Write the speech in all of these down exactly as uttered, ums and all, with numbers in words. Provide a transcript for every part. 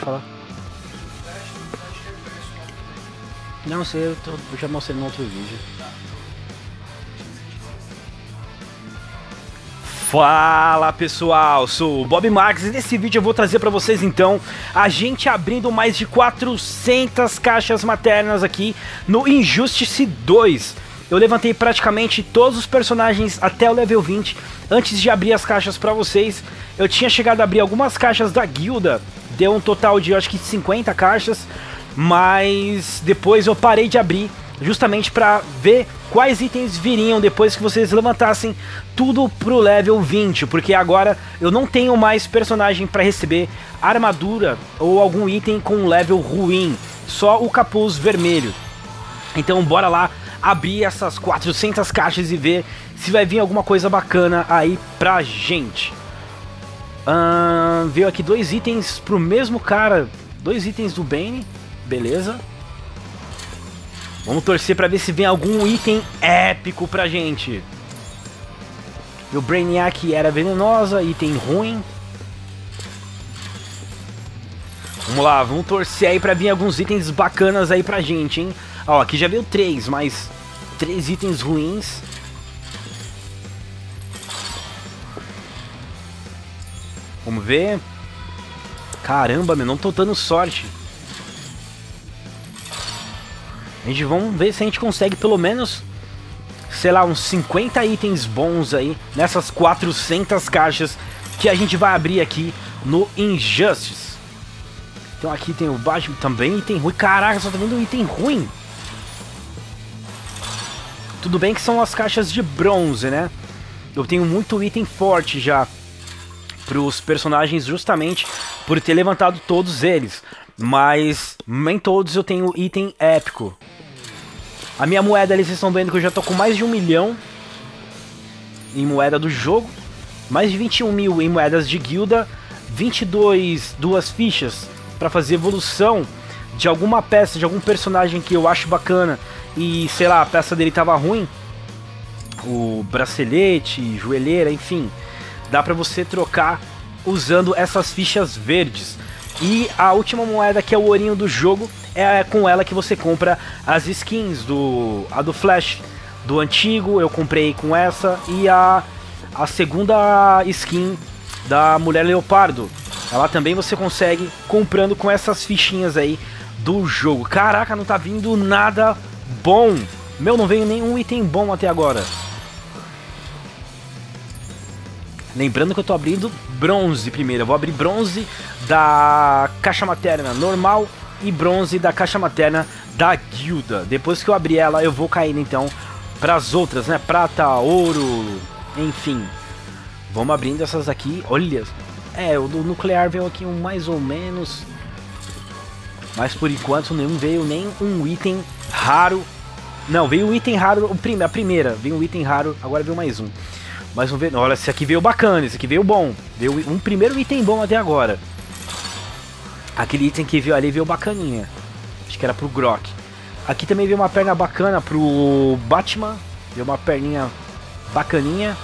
falar. Não sei, eu, tô, eu já mostrei no outro vídeo. Fala pessoal, sou o Bob Marques e nesse vídeo eu vou trazer para vocês então a gente abrindo mais de quatrocentas caixas maternas aqui no Injustice dois. Eu levantei praticamente todos os personagens até o level vinte antes de abrir as caixas para vocês. Eu tinha chegado a abrir algumas caixas da guilda, deu um total de acho que cinquenta caixas, mas depois eu parei de abrir justamente para ver quais itens viriam depois que vocês levantassem tudo pro level vinte, porque agora eu não tenho mais personagem para receber armadura ou algum item com level ruim, só o capuz vermelho. Então bora lá abrir essas quatrocentas caixas e ver se vai vir alguma coisa bacana aí pra gente. Hum, veio aqui dois itens pro mesmo cara, dois itens do Bane, beleza. Vamos torcer pra ver se vem algum item épico pra gente. E o Brainiac era venenosa, item ruim. Vamos lá, vamos torcer aí pra vir alguns itens bacanas aí pra gente, hein. Ó, aqui já veio três, mas três itens ruins. Vamos ver. Caramba, meu, não tô dando sorte. A gente vamos ver se a gente consegue pelo menos, sei lá, uns cinquenta itens bons aí nessas quatrocentas caixas que a gente vai abrir aqui no Injustice. Então aqui tem o Batman também, item ruim. Caraca, só tá vendo um item ruim. Tudo bem que são as caixas de bronze, né? Eu tenho muito item forte já pros personagens justamente por ter levantado todos eles. Mas nem todos eu tenho item épico. A minha moeda ali, vocês estão vendo que eu já tô com mais de um milhão em moeda do jogo. Mais de vinte e um mil em moedas de guilda. vinte e dois, duas fichas para fazer evolução de alguma peça, de algum personagem que eu acho bacana. E sei lá, a peça dele tava ruim. O bracelete, joelheira, enfim. Dá pra você trocar usando essas fichas verdes. E a última moeda, que é o ourinho do jogo, é com ela que você compra as skins do a do Flash do antigo, eu comprei com essa, e a, a segunda skin da Mulher Leopardo, ela também você consegue comprando com essas fichinhas aí do jogo. Caraca, não tá vindo nada bom. Meu, não veio nenhum item bom até agora. Lembrando que eu tô abrindo bronze primeiro. Eu vou abrir bronze da caixa materna normal e bronze da caixa materna da guilda. Depois que eu abrir ela, eu vou cair então para as outras, né? Prata, ouro, enfim. Vamos abrindo essas aqui. Olha, é, o do nuclear veio aqui um mais ou menos. Mas por enquanto não veio nem um item raro. Não, veio um item raro, o prime, a primeira. Veio um item raro, agora veio mais um. Mas vamos ver, olha, esse aqui veio bacana, esse aqui veio bom. Veio um primeiro item bom até agora. Aquele item que veio ali veio bacaninha. Acho que era pro Grok. Aqui também veio uma perna bacana pro Batman. Veio uma perninha bacaninha.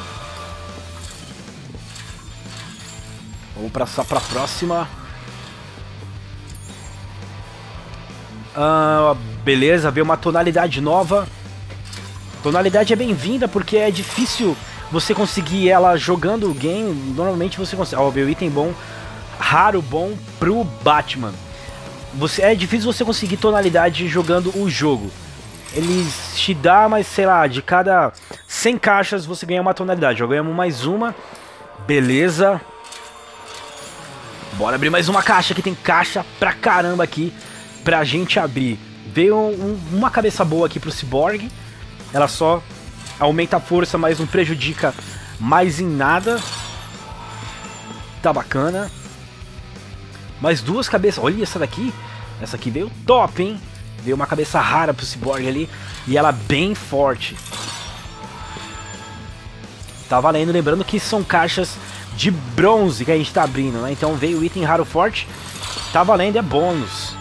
Vamos passar pra próxima. Ah, beleza, veio uma tonalidade nova. Tonalidade é bem-vinda porque é difícil você conseguir ela jogando o game. Normalmente você consegue. Ó, veio item bom, raro bom pro Batman. Você, é difícil você conseguir tonalidade jogando o jogo. Eles te dá, mas sei lá, de cada cem caixas você ganha uma tonalidade. Já ganhamos mais uma. Beleza. Bora abrir mais uma caixa, que tem caixa pra caramba aqui pra gente abrir. Veio um, uma cabeça boa aqui pro Cyborg. Ela só aumenta a força, mas não prejudica mais em nada. Tá bacana. Mais duas cabeças. Olha essa daqui. Essa aqui veio top, hein? Veio uma cabeça rara pro Cyborg ali. E ela bem forte. Tá valendo. Lembrando que são caixas de bronze que a gente tá abrindo, né? Então veio item raro forte. Tá valendo, é bônus.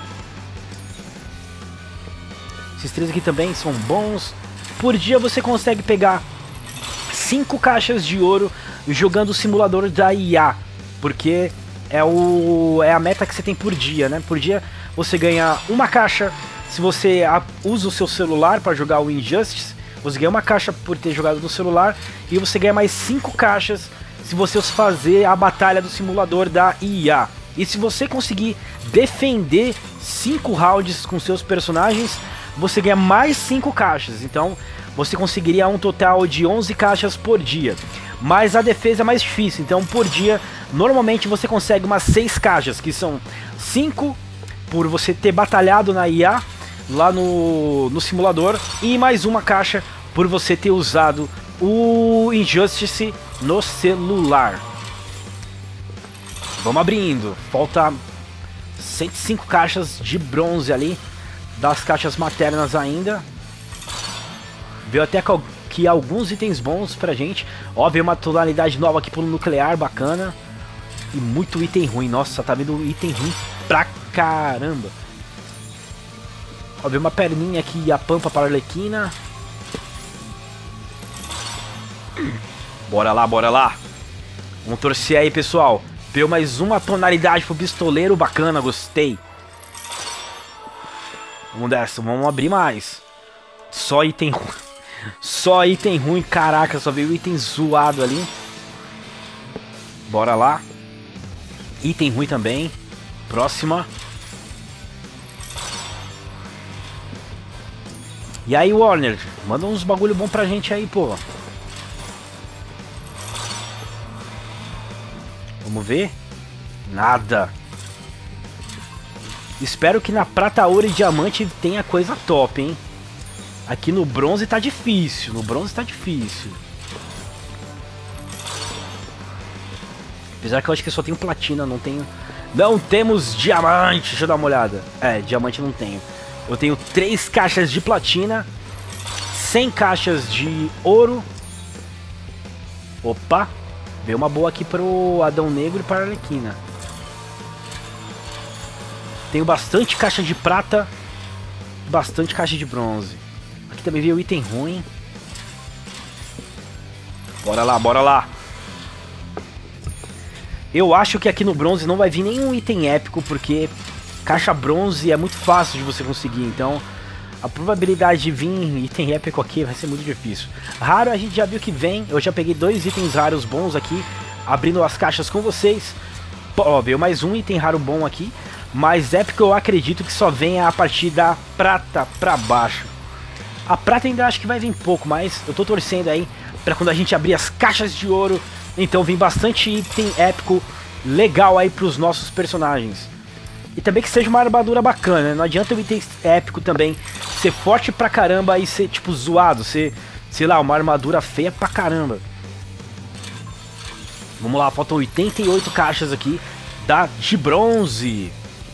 Esses três aqui também são bons. Por dia você consegue pegar cinco caixas de ouro jogando o simulador da I A. Porque é, o, é a meta que você tem por dia, né? Por dia você ganha uma caixa. Se você usa o seu celular para jogar o Injustice, você ganha uma caixa por ter jogado no celular. E você ganha mais cinco caixas se você fazer a batalha do simulador da I A. E se você conseguir defender cinco rounds com seus personagens, você ganha mais cinco caixas. Então você conseguiria um total de onze caixas por dia. Mas a defesa é mais difícil, então por dia normalmente você consegue umas seis caixas, que são cinco por você ter batalhado na I A lá no, no simulador, e mais uma caixa por você ter usado o Injustice no celular. Vamos abrindo, falta cento e cinco caixas de bronze ali, das caixas maternas ainda. Veio até que alguns itens bons pra gente. Ó, veio uma tonalidade nova aqui pro nuclear, bacana. E muito item ruim, nossa, tá vendo item ruim pra caramba. Ó, veio uma perninha aqui, a pampa para a Arlequina. Bora lá, bora lá. Vamos torcer aí, pessoal. Veio mais uma tonalidade pro pistoleiro, bacana, gostei. Vamos dessa, vamos abrir mais. Só item ruim. Só item ruim, caraca, só veio item zoado ali. Bora lá. Item ruim também. Próxima. E aí, Warner, manda uns bagulho bom pra gente aí, pô. Vamos ver. Nada. Espero que na prata, ouro e diamante tenha coisa top, hein. Aqui no bronze tá difícil. No bronze tá difícil. Apesar que eu acho que só tenho platina, não tenho... Não temos diamante. Deixa eu dar uma olhada. É, diamante não tenho. Eu tenho três caixas de platina, cem caixas de ouro. Opa. Veio uma boa aqui pro Adão Negro e para a Arlequina. Tenho bastante caixa de prata, bastante caixa de bronze. Aqui também veio item ruim. Bora lá, bora lá. Eu acho que aqui no bronze não vai vir nenhum item épico, porque caixa bronze é muito fácil de você conseguir. Então a probabilidade de vir item épico aqui vai ser muito difícil. Raro a gente já viu que vem. Eu já peguei dois itens raros bons aqui, abrindo as caixas com vocês. Ó, veio mais um item raro bom aqui. Mas épico eu acredito que só venha a partir da prata pra baixo. A prata ainda acho que vai vir pouco, mas eu tô torcendo aí pra quando a gente abrir as caixas de ouro, então vem bastante item épico legal aí pros nossos personagens. E também que seja uma armadura bacana, né? Não adianta o item épico também ser forte pra caramba e ser tipo zoado, ser, sei lá, uma armadura feia pra caramba. Vamos lá, faltam oitenta e oito caixas aqui da de bronze.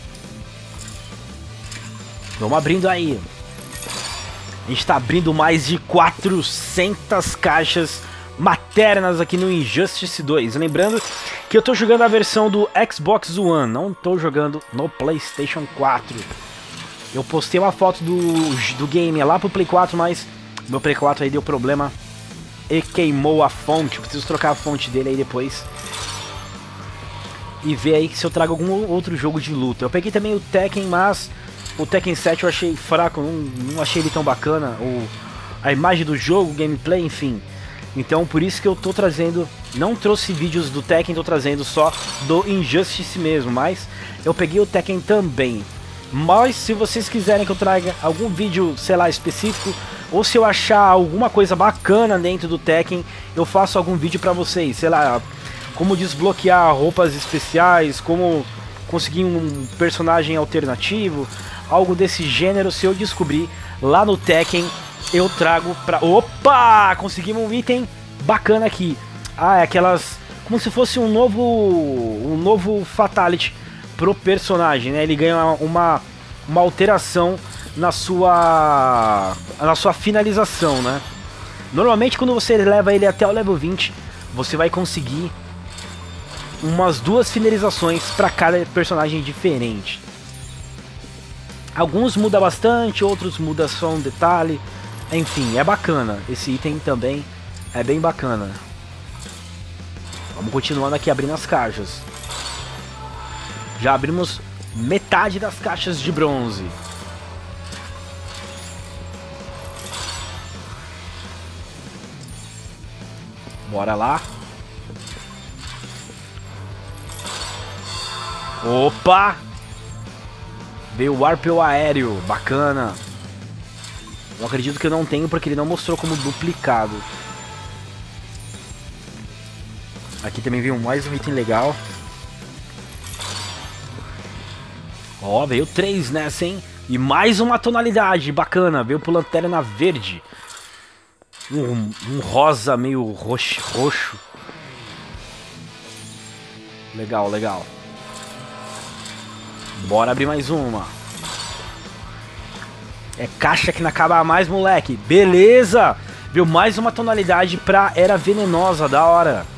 Vamos abrindo aí. A gente tá abrindo mais de quatrocentas caixas maternas aqui no Injustice dois. Lembrando que eu tô jogando a versão do Xbox One, não tô jogando no PlayStation quatro. Eu postei uma foto do, do game lá pro Play quatro, mas meu Play quatro aí deu problema e queimou a fonte. Eu preciso trocar a fonte dele aí depois e ver aí se eu trago algum outro jogo de luta. Eu peguei também o Tekken, mas o Tekken sete eu achei fraco, não, não achei ele tão bacana, o, a imagem do jogo, o gameplay, enfim. Então por isso que eu tô trazendo, não trouxe vídeos do Tekken, tô trazendo só do Injustice mesmo, mas eu peguei o Tekken também. Mas se vocês quiserem que eu traga algum vídeo, sei lá, específico, ou se eu achar alguma coisa bacana dentro do Tekken, eu faço algum vídeo pra vocês, sei lá, como desbloquear roupas especiais, como conseguir um personagem alternativo, algo desse gênero. Se eu descobrir lá no Tekken, eu trago pra... Opa! Conseguimos um item bacana aqui. Ah, é aquelas... Como se fosse um novo... Um novo Fatality pro personagem, né? Ele ganha uma, uma alteração na sua... Na sua finalização, né? Normalmente quando você leva ele até o level vinte, você vai conseguir umas duas finalizações para cada personagem diferente. Alguns muda bastante, outros muda só um detalhe. Enfim, é bacana. Esse item também é bem bacana. Vamos continuando aqui abrindo as caixas. Já abrimos metade das caixas de bronze. Bora lá. Opa! Veio o arpeu aéreo, bacana. Eu acredito que eu não tenho porque ele não mostrou como duplicado. Aqui também veio mais um item legal. Ó, veio três nessa, hein? E mais uma tonalidade bacana. Veio pro lanterna verde. Um, um rosa meio roxo, roxo. Legal, legal. Bora abrir mais uma. É caixa que não acaba mais, moleque. Beleza! Viu mais uma tonalidade pra Era Venenosa, da hora.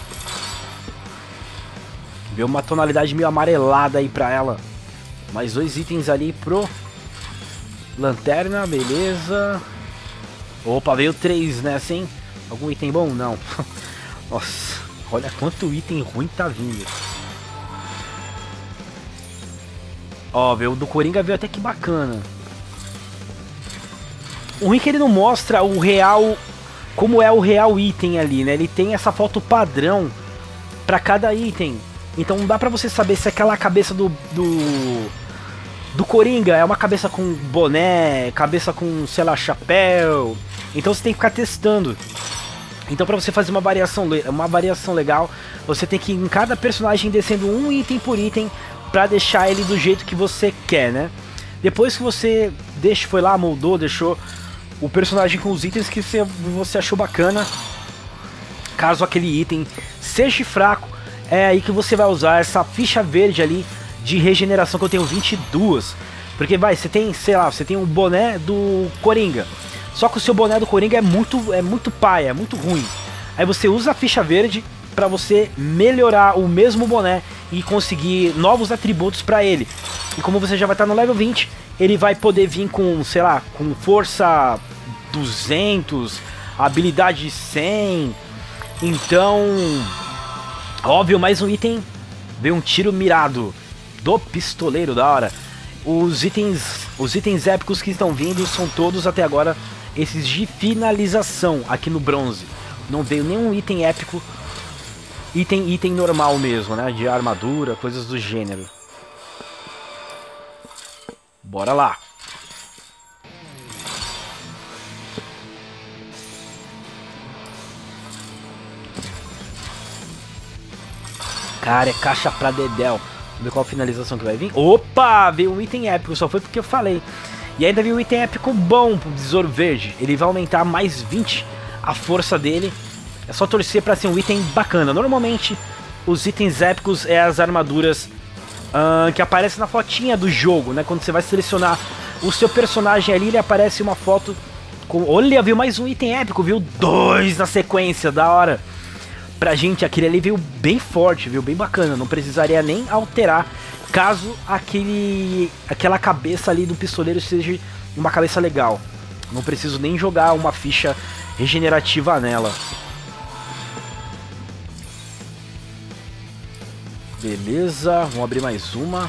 Viu uma tonalidade meio amarelada aí pra ela. Mais dois itens ali pro Lanterna, beleza. Opa, veio três nessa, hein? Algum item bom? Não. Nossa, olha quanto item ruim tá vindo. Ó, veio do Coringa, veio até que bacana. O ruim é que ele não mostra o real, como é o real item ali, né? Ele tem essa foto padrão pra cada item. Então não dá pra você saber se aquela cabeça do, do, do Coringa é uma cabeça com boné, cabeça com, sei lá, chapéu. Então você tem que ficar testando. Então pra você fazer uma variação, uma variação legal, você tem que ir em cada personagem descendo um item por item pra deixar ele do jeito que você quer, né? Depois que você deixa, foi lá, moldou, deixou o personagem com os itens que você, você achou bacana, caso aquele item seja fraco, é aí que você vai usar essa ficha verde ali de regeneração, que eu tenho vinte e duas. Porque vai, você tem, sei lá, você tem um boné do Coringa, só que o seu boné do Coringa é muito, é muito paia, é muito ruim. Aí você usa a ficha verde pra você melhorar o mesmo boné e conseguir novos atributos pra ele. E como você já vai estar no level vinte, ele vai poder vir com, sei lá, com força duzentos, habilidade cem. Então, óbvio, mais um item. Veio um tiro mirado do pistoleiro, da hora. Os itens, os itens épicos que estão vindo são todos até agora esses de finalização aqui no bronze. Não veio nenhum item épico. Item, item normal mesmo, né? De armadura, coisas do gênero. Bora lá. Cara, é caixa pra dedéu. Vamos ver qual finalização que vai vir. Opa, veio um item épico, só foi porque eu falei. E ainda veio um item épico bom pro Besouro Verde. Ele vai aumentar mais vinte a força dele. É só torcer pra ser um item bacana. Normalmente, os itens épicos é as armaduras uh, que aparecem na fotinha do jogo, né? Quando você vai selecionar o seu personagem ali, ele aparece uma foto com... Olha, viu mais um item épico, viu? Dois na sequência, da hora. Pra gente, aquele ali veio bem forte, viu? Bem bacana. Não precisaria nem alterar caso aquele, aquela cabeça ali do pistoleiro seja uma cabeça legal. Não preciso nem jogar uma ficha regenerativa nela. Beleza, vamos abrir mais uma.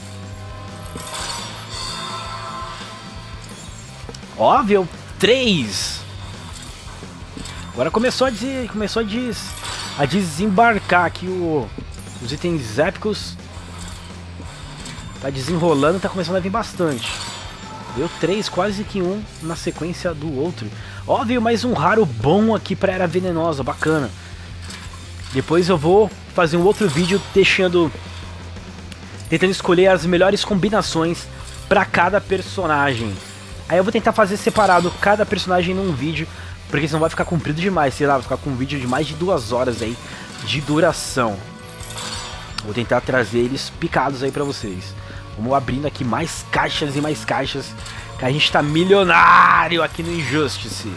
Óbvio, três. Agora começou a, des... começou a, des... a desembarcar aqui o... os itens épicos. Tá desenrolando, tá começando a vir bastante. Deu três, quase que um na sequência do outro. Óbvio, mais um raro bom aqui pra Era Venenosa, bacana. Depois eu vou fazer um outro vídeo deixando, tentando escolher as melhores combinações para cada personagem. Aí eu vou tentar fazer separado cada personagem num vídeo, porque senão vai ficar comprido demais, sei lá, vai ficar com um vídeo de mais de duas horas aí de duração. Vou tentar trazer eles picados aí pra vocês. Vamos abrindo aqui mais caixas e mais caixas, que a gente tá milionário aqui no Injustice.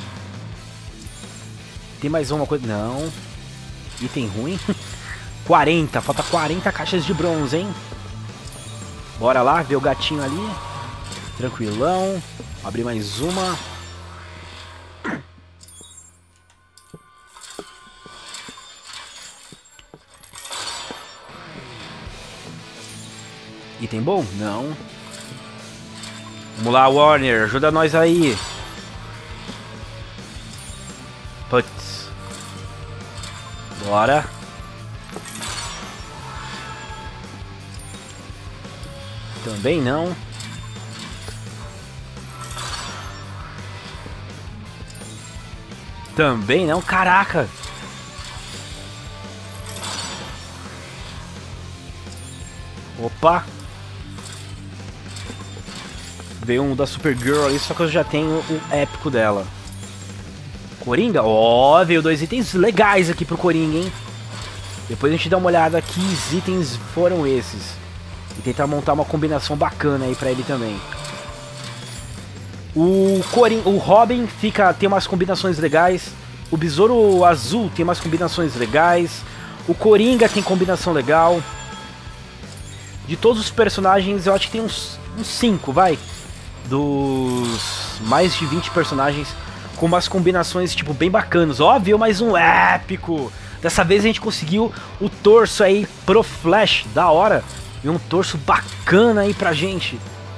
Tem mais uma coisa? Não. Item ruim. quarenta, falta quarenta caixas de bronze, hein? Bora lá, ver o gatinho ali. Tranquilão. Abrir mais uma. Item bom? Não. Vamos lá, Warner, ajuda nós aí. Putz. Bora. Também não. Também não, caraca. Opa. Veio um da Supergirl ali, só que eu já tenho o épico dela. Coringa? Ó, oh, veio dois itens legais aqui pro Coringa, hein? Depois a gente dá uma olhada que itens foram esses. E tentar montar uma combinação bacana aí pra ele também. O Coringa, o Robin fica, tem umas combinações legais. O Besouro Azul tem umas combinações legais. O Coringa tem combinação legal. De todos os personagens, eu acho que tem uns cinco, vai. Dos mais de vinte personagens com umas combinações, tipo, bem bacanas. Ó, veio mais um épico. Dessa vez a gente conseguiu o torso aí pro Flash. Da hora. E um torso bacana aí pra gente.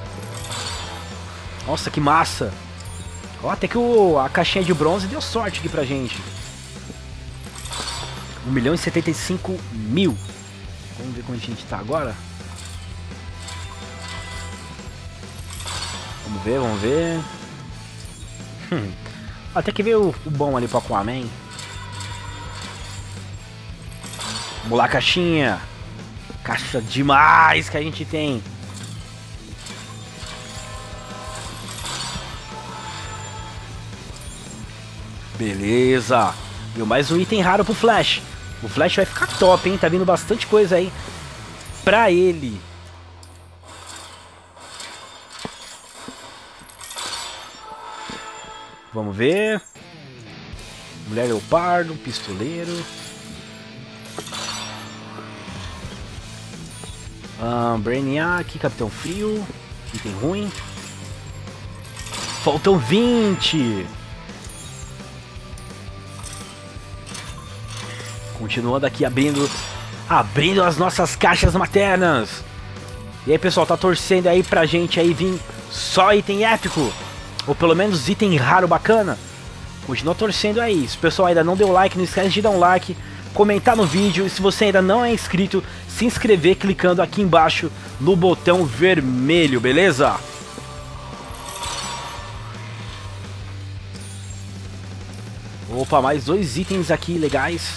Nossa, que massa. Ó, até que o, a caixinha de bronze deu sorte aqui pra gente. um milhão e setenta e cinco mil. Vamos ver como a gente tá agora. Vamos ver, vamos ver. Hum. Até que veio o, o bom ali pro Aquaman. Vamos lá, caixinha. Caixa demais que a gente tem. Beleza. Deu mais um item raro pro Flash. O Flash vai ficar top, hein? Tá vindo bastante coisa aí pra ele. Vamos ver. Mulher Leopardo, Pistoleiro. Um, Brainiac, Capitão Frio. Item ruim. Faltam vinte. Continuando aqui abrindo Abrindo as nossas caixas maternas. E aí, pessoal, tá torcendo aí pra gente aí vir só item épico? Ou pelo menos item raro bacana? Continua torcendo aí. Se o pessoal ainda não deu like, não esquece de dar um like, comentar no vídeo. E se você ainda não é inscrito, se inscrever clicando aqui embaixo no botão vermelho, beleza? Opa, mais dois itens aqui legais.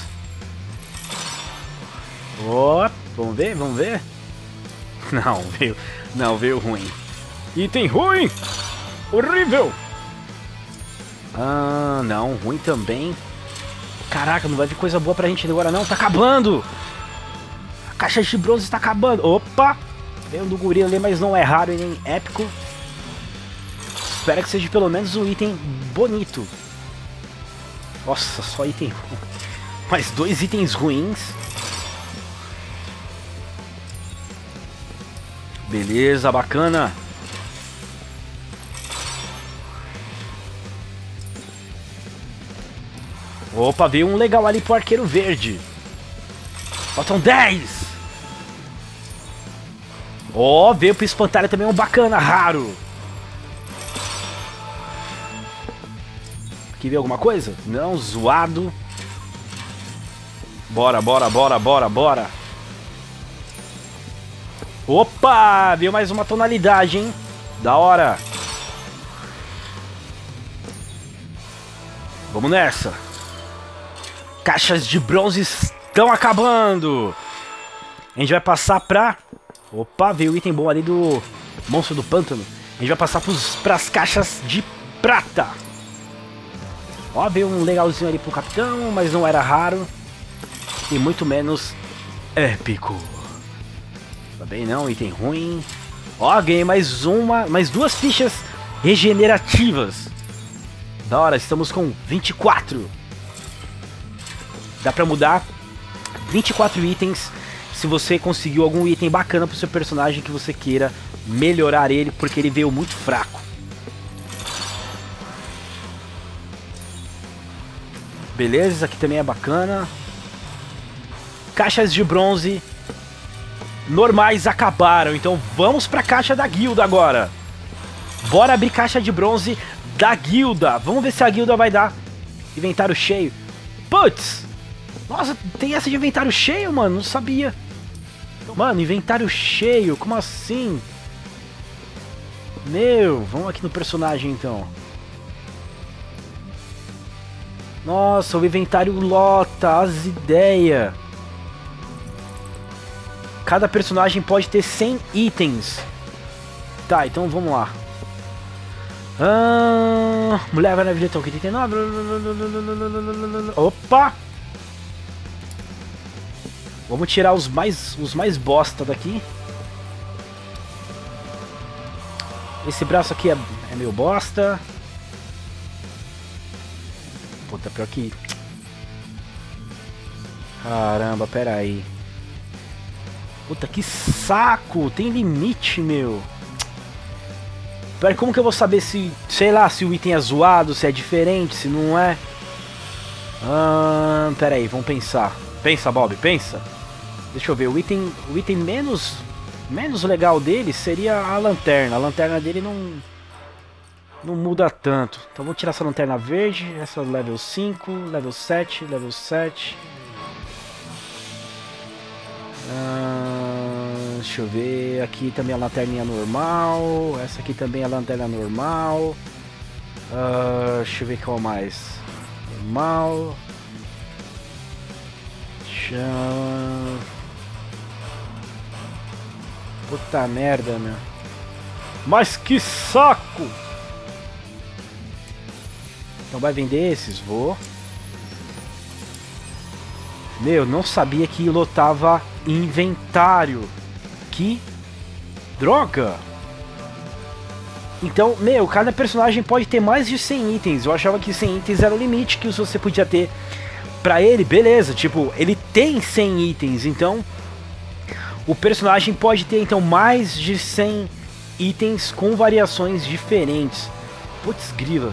Ó, vamos ver, vamos ver. Não, veio, não, veio ruim. Item ruim! Horrível! Ah, não, ruim também. Caraca, não vai vir coisa boa pra gente agora não, tá acabando! A caixa de bronze está acabando. Opa! Veio um do gorila ali, mas não é raro e nem épico. Espero que seja pelo menos um item bonito. Nossa, só item ruim. Mais dois itens ruins. Beleza, bacana. Opa, veio um legal ali pro Arqueiro Verde. Faltam dez. Ó, oh, veio pro Espantalho também um bacana, raro. Aqui veio alguma coisa? Não, zoado. Bora, bora, bora, bora, bora. Opa, veio mais uma tonalidade, hein? Da hora. Vamos nessa. Caixas de bronze estão acabando. A gente vai passar pra... Opa, veio o item bom ali do Monstro do Pântano. A gente vai passar para as caixas de prata. Ó, veio um legalzinho ali pro Capitão, mas não era raro. E muito menos épico. Também não, item ruim. Ó, ganhei mais uma, mais duas fichas regenerativas. Da hora, estamos com vinte e quatro. Dá pra mudar vinte e quatro itens se você conseguiu algum item bacana pro seu personagem que você queira melhorar ele, porque ele veio muito fraco. Beleza, isso aqui também é bacana. Caixas de bronze. normais acabaram. Então vamos pra caixa da guilda agora. Bora abrir caixa de bronze da guilda. Vamos ver se a guilda vai dar inventário cheio. Putz! Nossa, tem essa de inventário cheio, mano? Não sabia. Mano, inventário cheio? Como assim? Meu, vamos aqui no personagem então. Nossa, o inventário lota, as ideias. Cada personagem pode ter cem itens. Tá, então vamos lá. Ah, mulher vai na vida então, oitenta e nove. Opa! Vamos tirar os mais, os mais bosta daqui. Esse braço aqui é, é meio bosta. Puta, pior que... Caramba, pera aí. Puta, que saco! Tem limite, meu. Pera, como que eu vou saber se... Sei lá, se o item é zoado, se é diferente, se não é... Ah, pera aí, vamos pensar. Pensa, Bob, pensa. Deixa eu ver, o item, o item menos... Menos legal dele seria a lanterna. A lanterna dele não... Não muda tanto. Então vou tirar essa lanterna verde. Essa level cinco, level sete, level sete. Ah, deixa eu ver. Aqui também a lanterninha normal. Essa aqui também a lanterna normal. Ah, deixa eu ver qual mais. Normal. Chão. Puta merda, meu. Mas que saco! Então vai vender esses? Vou. Meu, não sabia que lotava inventário. Que droga! Então, meu, cada personagem pode ter mais de cem itens. Eu achava que cem itens era o limite que você podia ter pra ele. Beleza, tipo, ele tem cem itens, então... O personagem pode ter, então, mais de cem itens com variações diferentes. Putz, grila.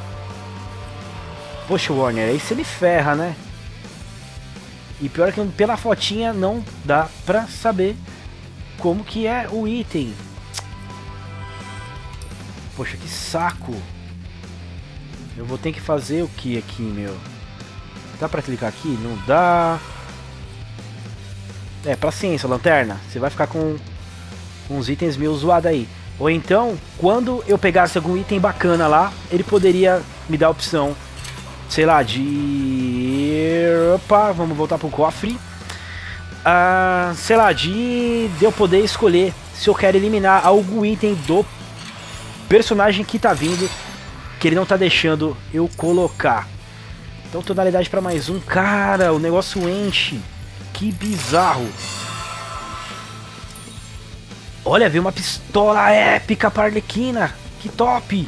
Poxa, Warner, aí você me ferra, né? E pior que pela fotinha não dá pra saber como que é o item. Poxa, que saco. Eu vou ter que fazer o que aqui, meu? Dá pra clicar aqui? Não dá. É, paciência, lanterna. Você vai ficar com uns itens meio zoados aí. Ou então, quando eu pegasse algum item bacana lá, ele poderia me dar a opção, sei lá, de... Opa, vamos voltar pro cofre. Ah, sei lá, de... de eu poder escolher se eu quero eliminar algum item do personagem que tá vindo, que ele não tá deixando eu colocar. Então, tonalidade pra mais um. Cara, o negócio enche. Que bizarro. Olha, veio uma pistola épica para Arlequina. Que top.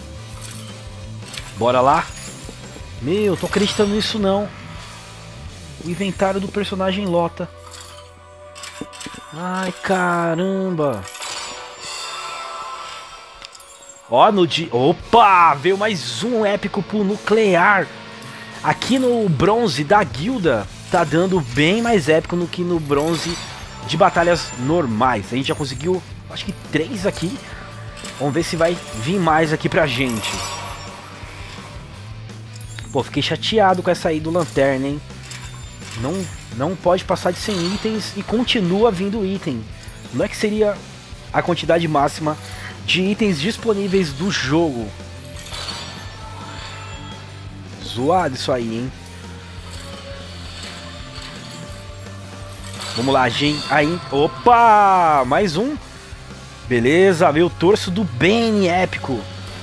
Bora lá. Meu, tô acreditando nisso não. O inventário do personagem lota. Ai, caramba. Ó, no de... Opa, veio mais um épico pro nuclear. Aqui no bronze da guilda tá dando bem mais épico do que no bronze de batalhas normais. A gente já conseguiu, acho que três aqui. Vamos ver se vai vir mais aqui pra gente. Pô, fiquei chateado com essa aí do lanterna, hein? Não, não pode passar de cem itens e continua vindo item. Não é que seria a quantidade máxima de itens disponíveis do jogo. Zoado isso aí, hein? Vamos lá, gente. Aí, opa! Mais um. Beleza, veio o torso do Bane épico.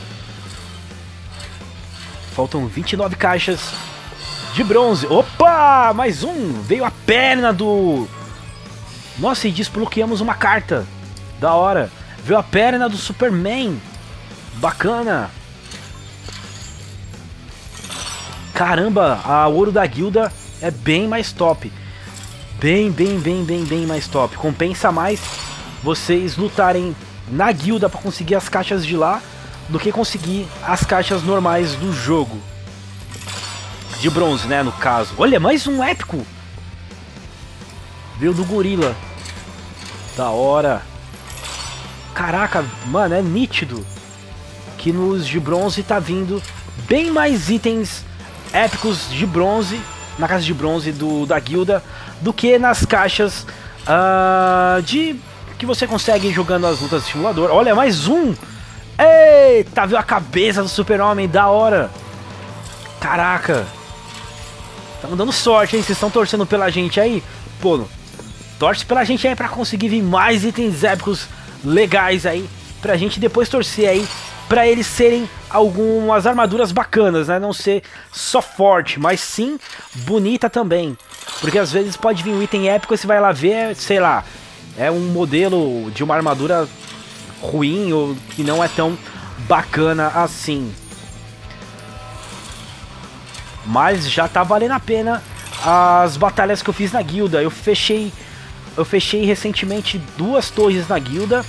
Faltam vinte e nove caixas de bronze. Opa! Mais um. Veio a perna do... Nossa, e desbloqueamos uma carta. Da hora. Veio a perna do Superman. Bacana. Caramba, a ouro da guilda é bem mais top. Bem, bem, bem, bem, bem mais top. Compensa mais vocês lutarem na guilda para conseguir as caixas de lá do que conseguir as caixas normais do jogo. De bronze, né, no caso. Olha, mais um épico. Veio do gorila. Da hora. Caraca, mano, é nítido que nos de bronze tá vindo bem mais itens épicos de bronze, na caixa de bronze do, da guilda, do que nas caixas uh, de que você consegue jogando as lutas de simulador. Olha, mais um! Eita, viu a cabeça do super-homem, da hora! Caraca! Tamo dando sorte, hein? Vocês estão torcendo pela gente aí? Pô, torce pela gente aí pra conseguir vir mais itens épicos legais aí, pra gente depois torcer aí pra eles serem algumas armaduras bacanas, né? Não ser só forte, mas sim bonita também. Porque às vezes pode vir um item épico e você vai lá ver, sei lá, é um modelo de uma armadura ruim ou que não é tão bacana assim. Mas já tá valendo a pena as batalhas que eu fiz na guilda. Eu fechei Eu fechei recentemente duas torres na guilda.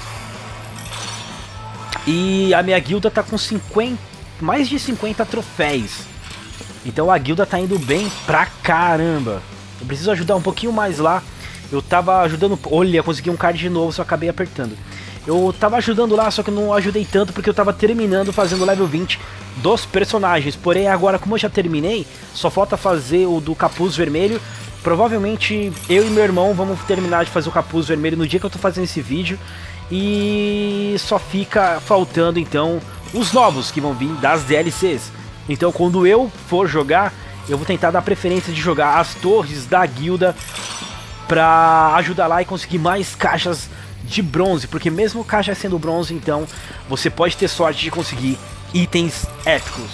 E a minha guilda tá com cinquenta, mais de cinquenta troféus. Então a guilda tá indo bem pra caramba. Eu preciso ajudar um pouquinho mais lá. Eu tava ajudando... Olha, consegui um card de novo, só acabei apertando. Eu tava ajudando lá, só que não ajudei tanto porque eu tava terminando fazendo level vinte dos personagens. Porém agora, como eu já terminei, só falta fazer o do capuz vermelho. Provavelmente eu e meu irmão vamos terminar de fazer o capuz vermelho no dia que eu tô fazendo esse vídeo. E só fica faltando então os novos que vão vir das D L Cs. Então quando eu for jogar, eu vou tentar dar preferência de jogar as torres da guilda pra ajudar lá e conseguir mais caixas de bronze. Porque mesmo caixa sendo bronze, então você pode ter sorte de conseguir itens épicos.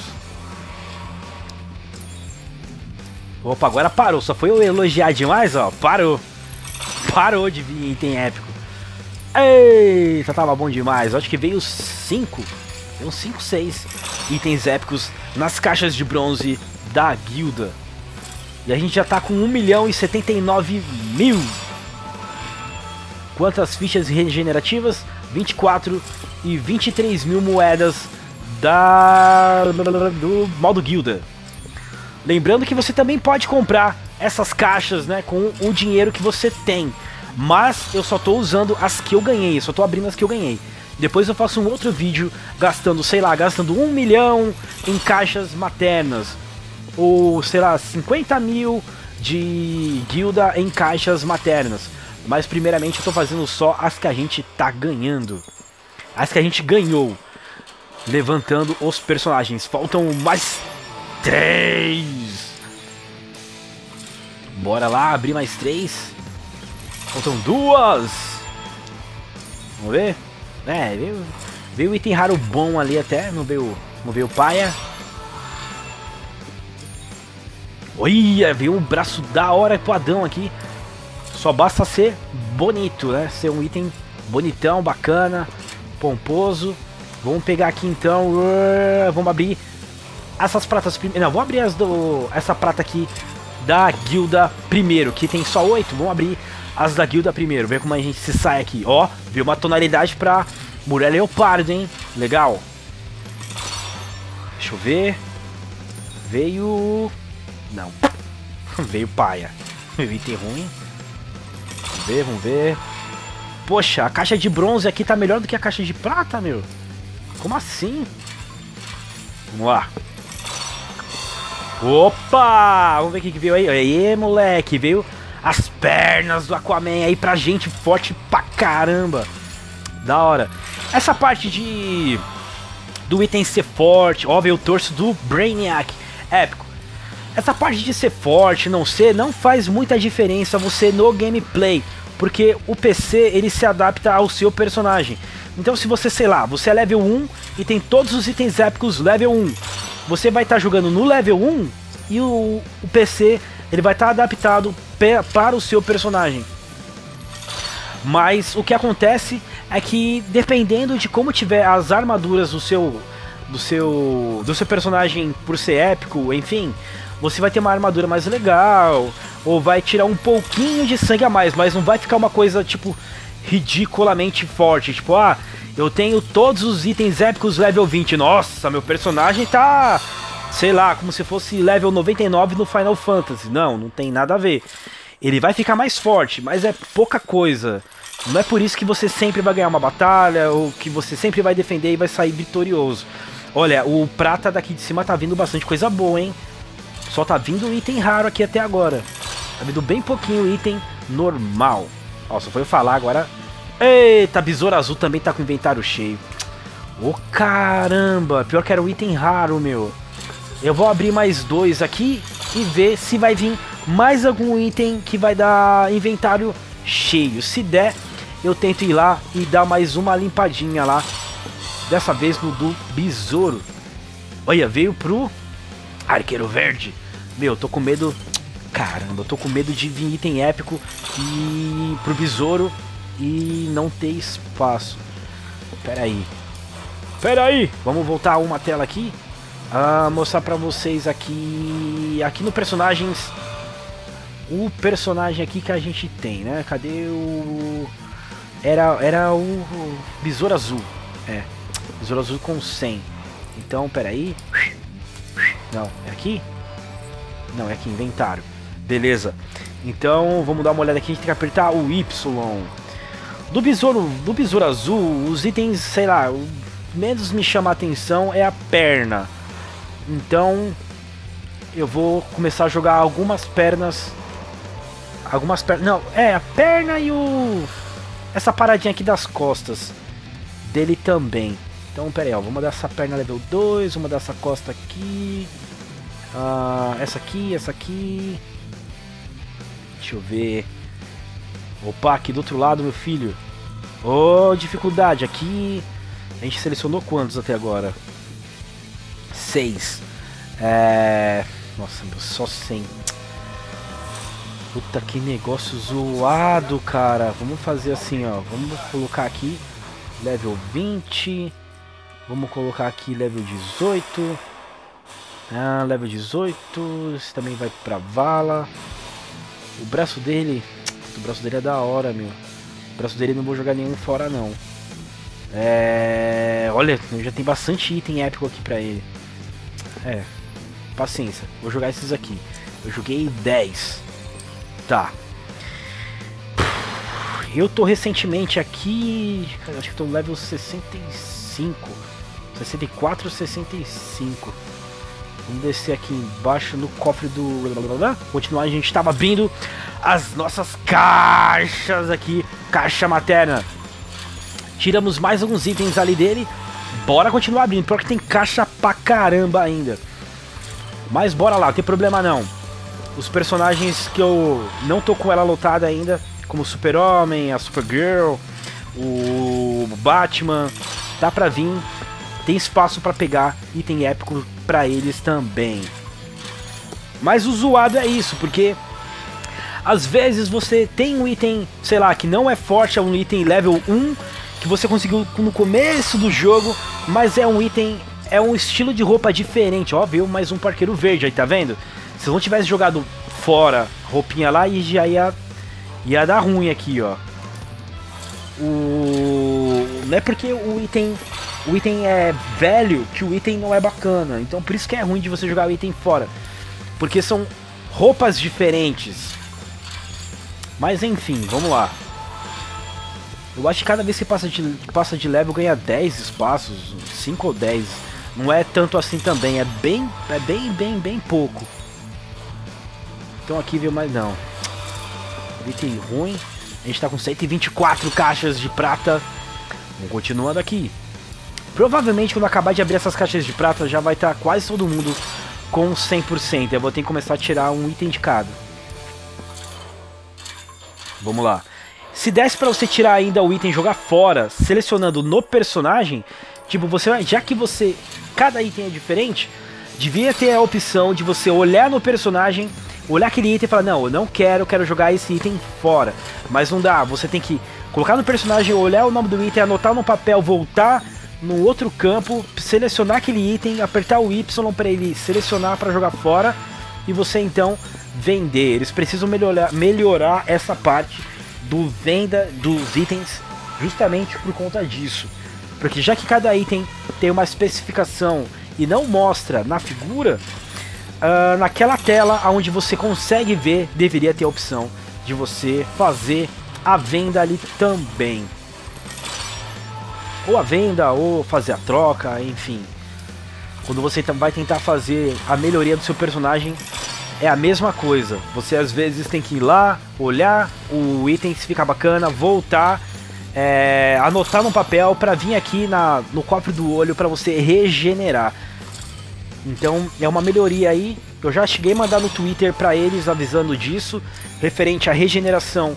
Opa, agora parou. Só foi eu elogiar demais, ó. Parou. Parou de vir item épico. Eita, tava bom demais. Acho que veio cinco. Veio cinco, seis itens épicos nas caixas de bronze da guilda. E a gente já tá com um milhão e setenta e nove mil. Quantas fichas regenerativas? vinte e quatro e vinte e três mil moedas da... do modo guilda. Lembrando que você também pode comprar essas caixas, né, com o dinheiro que você tem. Mas eu só tô usando as que eu ganhei, eu só tô abrindo as que eu ganhei. Depois eu faço um outro vídeo gastando, sei lá, gastando um milhão em caixas maternas. Ou, sei lá, cinquenta mil de guilda em caixas maternas. Mas primeiramente eu tô fazendo só as que a gente tá ganhando. As que a gente ganhou. Levantando os personagens. Faltam mais três. Bora lá, abrir mais três. Faltam duas. Vamos ver. É, veio, veio item raro bom ali até. Não veio, não veio paia. Olha, veio um braço da hora pro Adão aqui. Só basta ser bonito, né? Ser um item bonitão, bacana, pomposo. Vamos pegar aqui então. Uh, vamos abrir essas pratas primeiro. Não, vamos abrir as do, essa prata aqui da guilda primeiro, que tem só oito. Vamos abrir as da guilda primeiro. Ver como a gente se sai aqui. Ó, veio uma tonalidade pra mulher leopardo, hein? Legal. Deixa eu ver. Veio... Não. Veio paia. Veio item ruim. Vamos ver, vamos ver. Poxa, a caixa de bronze aqui tá melhor do que a caixa de prata, meu. Como assim? Vamos lá. Opa! Vamos ver o que veio aí. Aí, moleque. Veio as pernas do Aquaman aí pra gente. Forte pra caramba. Da hora. Essa parte de... do item ser forte. Ó, veio o torso do Brainiac. Épico. Essa parte de ser forte, não ser, não faz muita diferença você no gameplay. Porque o P C, ele se adapta ao seu personagem. Então se você, sei lá, você é level um e tem todos os itens épicos level um. Você vai estar tá jogando no level um e o, o P C, ele vai estar tá adaptado pe, para o seu personagem. Mas o que acontece é que dependendo de como tiver as armaduras do seu, do seu, do seu personagem por ser épico, enfim... Você vai ter uma armadura mais legal, ou vai tirar um pouquinho de sangue a mais, mas não vai ficar uma coisa, tipo, ridiculamente forte. Tipo, ah, eu tenho todos os itens épicos level vinte. Nossa, meu personagem tá, sei lá, como se fosse level noventa e nove no Final Fantasy. Não, não tem nada a ver. Ele vai ficar mais forte, mas é pouca coisa. Não é por isso que você sempre vai ganhar uma batalha, ou que você sempre vai defender e vai sair vitorioso. Olha, o prata daqui de cima tá vindo bastante coisa boa, hein? Só tá vindo item raro aqui até agora. Tá vindo bem pouquinho item normal. Ó, só foi eu falar agora. Eita, besouro azul também tá com o inventário cheio. Ô, caramba, pior que era um item raro, meu. Eu vou abrir mais dois aqui e ver se vai vir mais algum item que vai dar inventário cheio. Se der, eu tento ir lá e dar mais uma limpadinha lá. Dessa vez no do besouro. Olha, veio pro arqueiro verde. Meu, tô com medo. Caramba, eu tô com medo de vir item épico e pro besouro e não ter espaço. Pera aí. Pera aí. Vamos voltar uma tela aqui. Ah, mostrar pra vocês aqui. Aqui no personagens. O personagem aqui que a gente tem, né? Cadê o... Era, era o, o besouro azul. É. Besouro azul com cem. Então, pera aí. Não, é aqui? Não, é aqui, inventário. Beleza. Então, vamos dar uma olhada aqui. A gente tem que apertar o Y. Do besouro, do besouro azul, os itens, sei lá, o menos me chama a atenção é a perna. Então, eu vou começar a jogar algumas pernas. Algumas pernas. Não, é a perna e o... Essa paradinha aqui das costas dele também. Então, pera aí, ó, vamos dar essa perna level dois, vamos dar essa costa aqui. Ah, essa aqui, essa aqui. Deixa eu ver. Opa, aqui do outro lado, meu filho. Oh, dificuldade. Aqui a gente selecionou quantos até agora? Seis. É... Nossa, meu, só cem. Puta, que negócio zoado, cara. Vamos fazer assim, ó. Vamos colocar aqui level vinte. Vamos colocar aqui level dezoito. Ah, level dezoito. Esse também vai pra vala. O braço dele... O braço dele é da hora, meu. O braço dele não vou jogar nenhum fora, não. É... Olha, já tem bastante item épico aqui pra ele. É. Paciência. Vou jogar esses aqui. Eu joguei dez. Tá. Eu tô recentemente aqui... Acho que tô no level sessenta e cinco. sessenta e quatro, sessenta e cinco. Vamos descer aqui embaixo no cofre do... Continuar, a gente tava abrindo as nossas caixas aqui. Caixa materna. Tiramos mais alguns itens ali dele. Bora continuar abrindo, porque tem caixa pra caramba ainda. Mas bora lá, não tem problema não. Os personagens que eu não tô com ela lotada ainda, como o Super-Homem, a Supergirl, o Batman, dá pra vir. Tem espaço pra pegar item épico pra eles também. Mas o zoado é isso, porque às vezes você tem um item, sei lá, que não é forte, é um item level um, que você conseguiu no começo do jogo, mas é um item, é um estilo de roupa diferente. Ó, viu? Mais um parqueiro verde aí, tá vendo? Se não tivesse jogado fora roupinha lá, e já ia, ia dar ruim aqui, ó. O... Não é porque o item, o item é velho que o item não é bacana. Então por isso que é ruim de você jogar o item fora. Porque são roupas diferentes. Mas enfim, vamos lá. Eu acho que cada vez que passa de, passa de level ganha dez espaços, cinco ou dez. Não é tanto assim também, é bem, é bem, bem, bem pouco. Então aqui veio mais não. Item ruim. A gente tá com cento e vinte e quatro caixas de prata. Vamos continuando aqui. Provavelmente quando acabar de abrir essas caixas de prata já vai estar quase todo mundo com cem por cento. Eu vou ter que começar a tirar um item de cada. Vamos lá. Se desse pra você tirar ainda o item e jogar fora, selecionando no personagem, tipo, você, já que você, cada item é diferente, devia ter a opção de você olhar no personagem, olhar aquele item e falar, não, eu não quero, eu quero jogar esse item fora. Mas não dá, você tem que colocar no personagem, olhar o nome do item, anotar no papel, voltar no outro campo, selecionar aquele item, apertar o Y para ele selecionar para jogar fora, e você então vender. Eles precisam melhorar, melhorar essa parte do venda dos itens justamente por conta disso. Porque já que cada item tem uma especificação e não mostra na figura, uh, naquela tela onde você consegue ver, deveria ter a opção de você fazer à venda ali também. Ou a venda, ou fazer a troca, enfim. Quando você vai tentar fazer a melhoria do seu personagem, é a mesma coisa. Você às vezes tem que ir lá, olhar o item, se ficar bacana, voltar, é, anotar no papel para vir aqui na, no cofre do olho para você regenerar. Então é uma melhoria aí. Eu já cheguei a mandar no Twitter para eles avisando disso, referente à regeneração,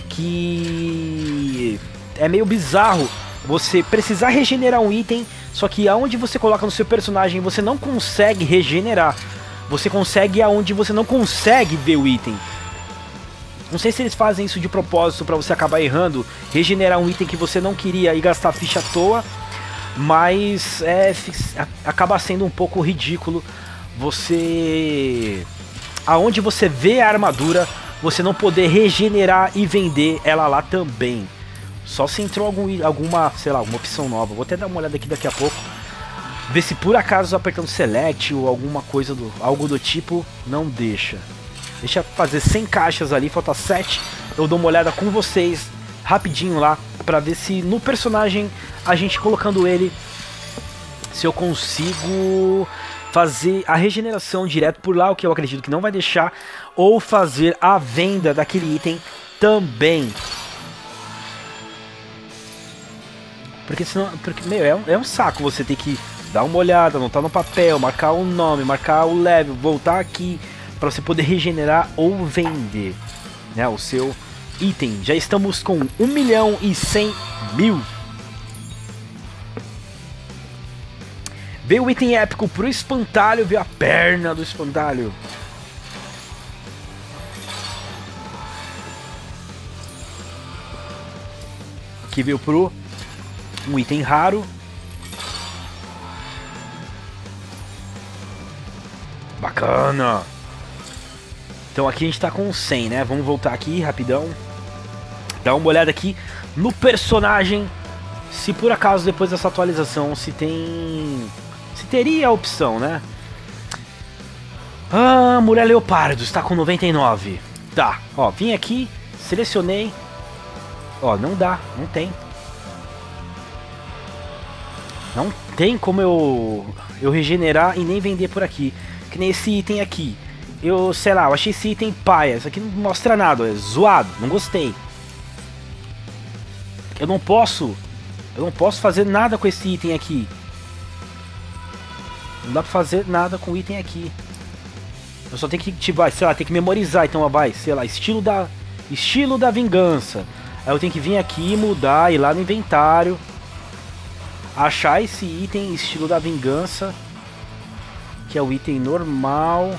que é meio bizarro você precisar regenerar um item, só que aonde você coloca no seu personagem você não consegue regenerar. Você consegue aonde você não consegue ver o item. Não sei se eles fazem isso de propósito para você acabar errando, regenerar um item que você não queria e gastar ficha à toa, mas é, acaba sendo um pouco ridículo você, aonde você vê a armadura, você não poder regenerar e vender ela lá também. Só se entrou algum, alguma, sei lá, alguma opção nova. Vou até dar uma olhada aqui daqui a pouco, ver se por acaso apertando select ou alguma coisa do, algo do tipo, não deixa. Deixa fazer cem caixas ali, falta sete. Eu dou uma olhada com vocês rapidinho lá pra ver se no personagem, a gente colocando ele, se eu consigo fazer a regeneração direto por lá, o que eu acredito que não vai deixar, ou fazer a venda daquele item também. Porque senão, porque, meu, é um, é um saco você ter que dar uma olhada, anotar no papel, marcar o nome, marcar o level, voltar aqui para você poder regenerar ou vender, né, o seu item. Já estamos com um milhão e cem mil. Veio o item épico pro espantalho, veio a perna do espantalho. Aqui veio pro um item raro. Bacana. Então aqui a gente tá com cem, né? Vamos voltar aqui rapidão. Dar uma olhada aqui no personagem. Se por acaso depois dessa atualização se tem... se teria a opção, né? Ah, Mulher Leopardo está com noventa e nove. Tá, ó, vim aqui, selecionei. Ó, não dá, não tem. Não tem como eu, eu regenerar e nem vender por aqui. Que nem esse item aqui. Eu, sei lá, eu achei esse item paia. Isso aqui não mostra nada, é zoado, não gostei. Eu não posso... Eu não posso fazer nada com esse item aqui. Não dá pra fazer nada com o item aqui. Eu só tenho que, tipo, sei lá, tem que memorizar. Então, vai, sei lá, estilo da... Estilo da vingança. Aí eu tenho que vir aqui, mudar, ir lá no inventário. Achar esse item, estilo da vingança. Que é o item normal.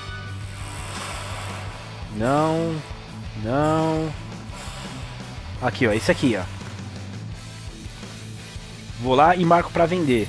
Não. Não. Aqui, ó, esse aqui, ó. Vou lá e marco pra vender.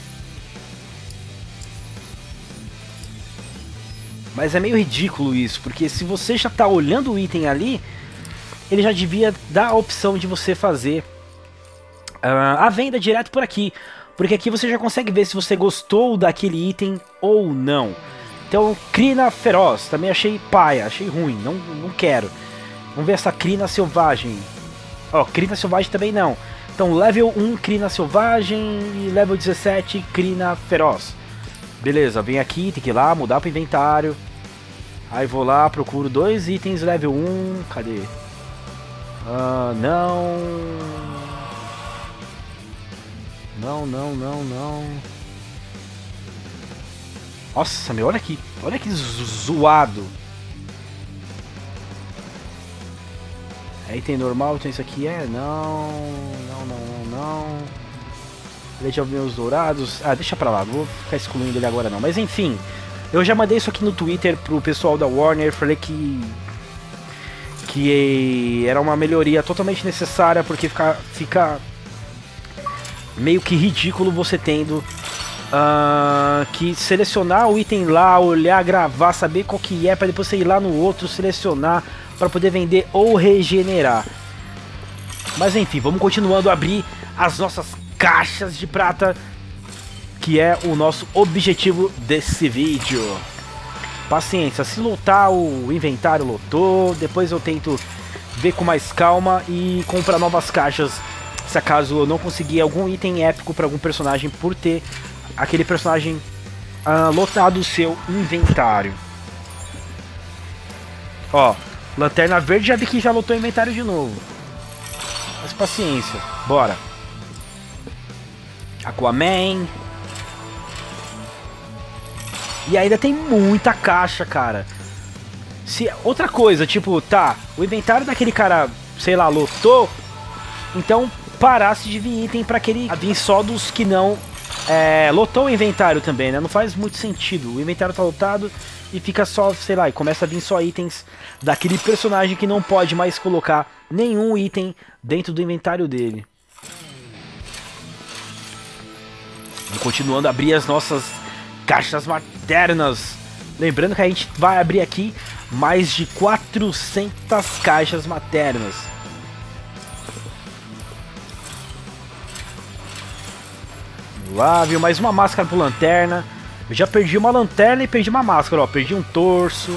Mas é meio ridículo isso, porque se você já tá olhando o item ali, ele já devia dar a opção de você fazer uh, a venda direto por aqui. Porque aqui você já consegue ver se você gostou daquele item ou não. Então, Crina Feroz, também achei paia, achei ruim, não, não quero. Vamos ver essa Crina Selvagem. Ó, Crina Selvagem também não. Então, level um, Crina Selvagem, e level dezessete, Crina Feroz. Beleza, vem aqui, tem que ir lá, mudar para inventário. Aí vou lá, procuro dois itens level um, cadê? Uh, não... Não, não, não, não... Nossa, meu, olha aqui, olha que zoado. É item normal, então isso aqui é... Não, não, não, não, não... Deixa eu ver os dourados... Ah, deixa pra lá, não vou ficar excluindo ele agora não. Mas enfim, eu já mandei isso aqui no Twitter pro pessoal da Warner. Falei que... Que era uma melhoria totalmente necessária, porque fica, fica meio que ridículo você tendo uh, que selecionar o item lá, olhar, gravar, saber qual que é, pra depois você ir lá no outro, selecionar, para poder vender ou regenerar. Mas enfim, vamos continuando a abrir as nossas caixas de prata, que é o nosso objetivo desse vídeo. Paciência, se lotar o inventário, lotou, depois eu tento ver com mais calma e comprar novas caixas, se acaso eu não conseguir algum item épico para algum personagem por ter aquele personagem uh, lotado o seu inventário. Ó, Lanterna Verde já vi que já lotou o inventário de novo. Mas paciência, bora. Aquaman. E ainda tem muita caixa, cara. Se outra coisa, tipo, tá, o inventário daquele cara, sei lá, lotou, então parasse de vir item pra aquele vir só dos que não é, lotou o inventário também, né? Não faz muito sentido. O inventário tá lotado e fica só, sei lá, e começa a vir só itens daquele personagem que não pode mais colocar nenhum item dentro do inventário dele. Vamos continuando a abrir as nossas caixas maternas. Lembrando que a gente vai abrir aqui mais de quatrocentas caixas maternas. Vamos lá, viu? Mais uma máscara pro Lanterna. Eu já perdi uma lanterna e perdi uma máscara, ó. Perdi um torso.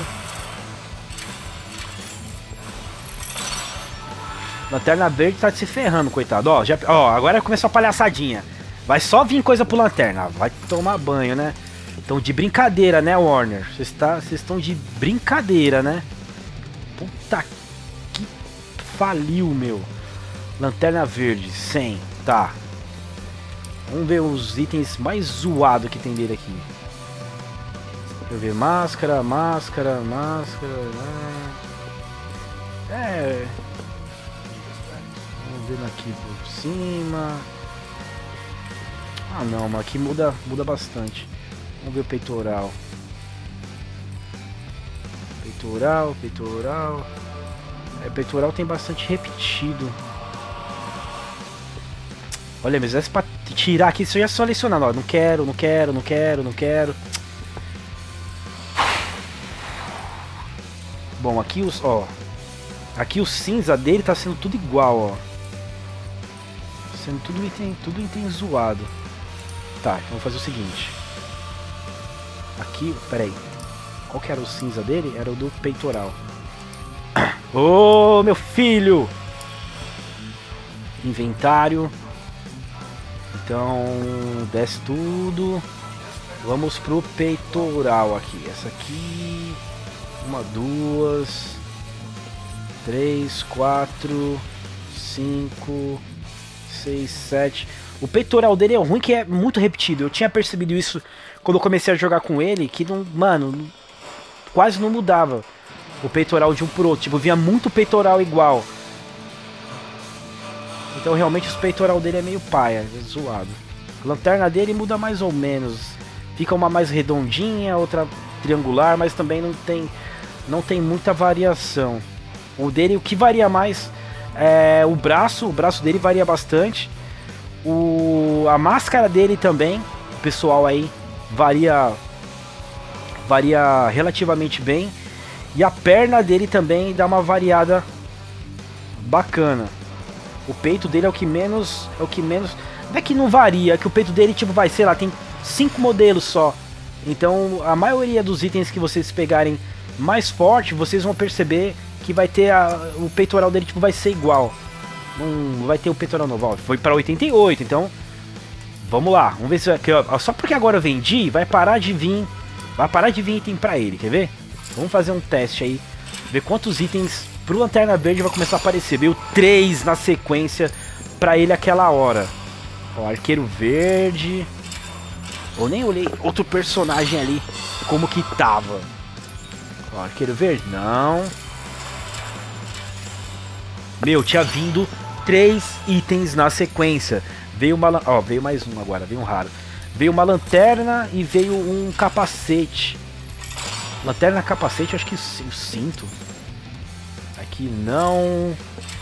Lanterna Verde tá se ferrando, coitado. Ó, já, ó, agora começou a palhaçadinha. Vai só vir coisa pro Lanterna. Vai tomar banho, né? Então de brincadeira, né, Warner? Vocês tá, estão de brincadeira, né? Puta que faliu, meu. Lanterna Verde, cem. Tá. Vamos ver os itens mais zoados que tem dele aqui. Deixa eu ver. Máscara, máscara, máscara. É. Vamos ver aqui por cima. Ah não, mas aqui muda, muda bastante. Vamos ver o peitoral. Peitoral, peitoral. É, peitoral tem bastante repetido. Olha, mas essa pra tirar aqui, se eu ia selecionar, ó, não quero, não quero, não quero, não quero. Bom, aqui os, ó, aqui o cinza dele tá sendo tudo igual, ó. Sendo tudo item, tudo item zoado. Tá, então vou fazer o seguinte. Aqui, peraí. Qual que era o cinza dele? Era o do peitoral. Ô, meu filho! Inventário. Então, desce tudo. Vamos pro peitoral aqui. Essa aqui. Uma, duas. Três, quatro. Cinco. Seis, sete. O peitoral dele é ruim, que é muito repetido. Eu tinha percebido isso quando eu comecei a jogar com ele, que não, mano, quase não mudava o peitoral de um pro outro. Tipo, vinha muito peitoral igual. Então realmente o peitoral dele é meio paia, é zoado. A lanterna dele muda mais ou menos. Fica uma mais redondinha, outra triangular, mas também não tem, não tem muita variação. O dele, o que varia mais é o braço. O braço dele varia bastante. O, a máscara dele também, o pessoal aí varia varia relativamente bem. E a perna dele também dá uma variada bacana. O peito dele é o que menos, é o que menos, não é que não varia, é que o peito dele tipo vai, sei lá, tem cinco modelos só. Então a maioria dos itens que vocês pegarem mais forte, vocês vão perceber que vai ter a, o peitoral dele tipo vai ser igual. Não vai ter o peitoral novo, ó, foi para oitenta e oito, então vamos lá, vamos ver se aqui, ó, só porque agora eu vendi, vai parar de vir, vai parar de vir item para ele, quer ver? Vamos fazer um teste aí, ver quantos itens pro Lanterna Verde vai começar a aparecer. Veio três na sequência para ele aquela hora. Ó, Arqueiro Verde. Eu nem olhei outro personagem ali como que tava. Ó, Arqueiro Verde, não. Meu, tinha vindo três itens na sequência. Veio uma, ó, veio mais um agora, veio um raro. Veio uma lanterna e veio um capacete. Lanterna, capacete, eu acho que o cinto. Aqui não.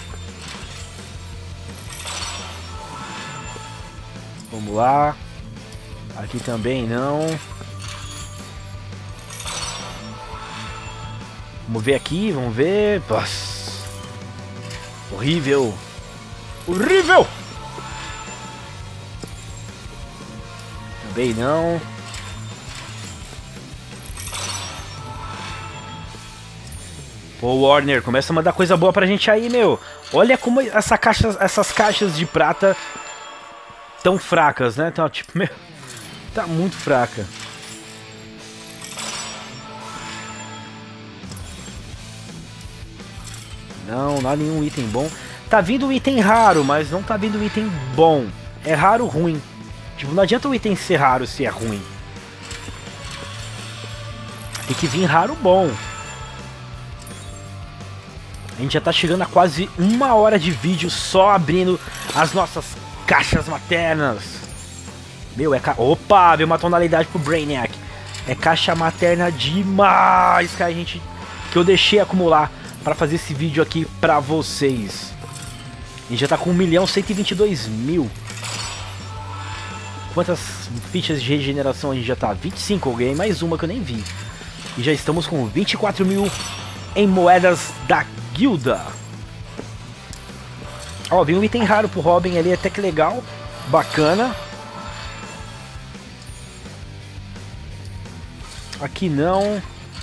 Vamos lá. Aqui também não. Vamos ver aqui, vamos ver. Nossa. Horrível. Horrível! Também não. Ô Warner, começa a mandar coisa boa pra gente aí, meu. Olha como essa caixa, essas caixas de prata tão fracas, né? Então, tipo, meu, tá muito fraca. Não, não há nenhum item bom. Tá vindo um item raro, mas não tá vindo um item bom. É raro ruim. Tipo, não adianta o item ser raro se é ruim. Tem que vir raro bom. A gente já tá chegando a quase uma hora de vídeo só abrindo as nossas caixas maternas. Meu, é ca... Opa, veio uma tonalidade pro Brainiac. É caixa materna demais, cara, a gente... que eu deixei acumular pra fazer esse vídeo aqui pra vocês. A gente já tá com um milhão cento e vinte e dois mil. Quantas fichas de regeneração a gente já tá? vinte e cinco, eu ganhei mais uma que eu nem vi. E já estamos com vinte e quatro mil em moedas da guilda. Ó, vem um item raro pro Robin ali, até que legal. Bacana. Aqui não.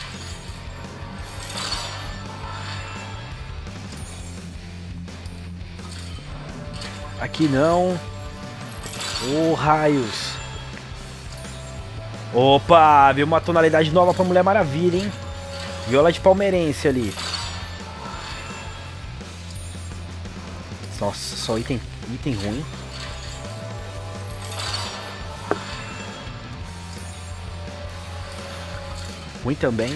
Aqui não. Ô, oh, raios. Opa, viu uma tonalidade nova pra Mulher Maravilha, hein? Viola de palmeirense ali. Nossa, só item, item ruim. Ruim também.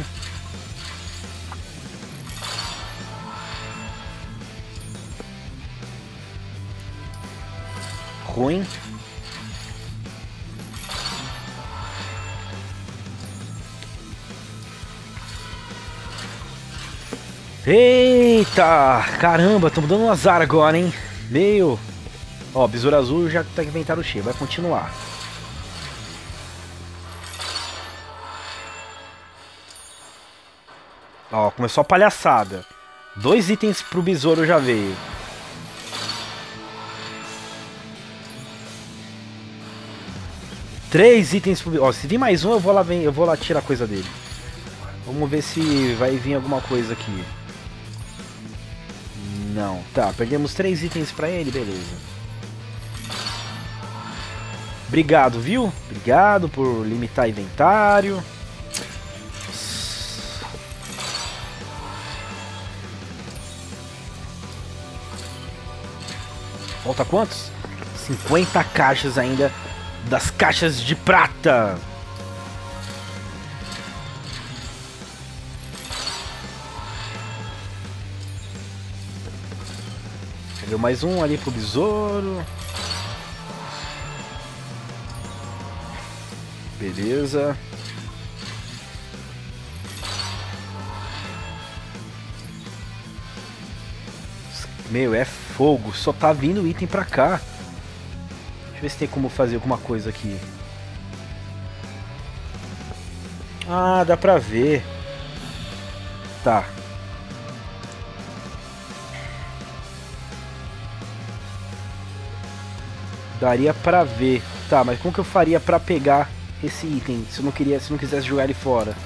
Ruim. Eita! Caramba, estamos dando um azar agora, hein? Meu! Ó, besouro azul já tá com inventário cheio, vai continuar. Ó, começou a palhaçada. Dois itens pro besouro já veio. Três itens pro besouro. Ó, se vir mais um, eu vou lá, eu vou lá tirar a coisa dele. Vamos ver se vai vir alguma coisa aqui. Não, tá, perdemos três itens pra ele, beleza. Obrigado, viu? Obrigado por limitar inventário. Falta quantos? cinquenta caixas ainda das caixas de prata. Deu mais um ali pro besouro. Beleza. Meu, é fogo. Só tá vindo item pra cá. Deixa eu ver se tem como fazer alguma coisa aqui. Ah, dá pra ver. Tá. Daria pra ver. Tá, mas como que eu faria pra pegar esse item? Se eu não queria, se eu não quisesse jogar ele fora.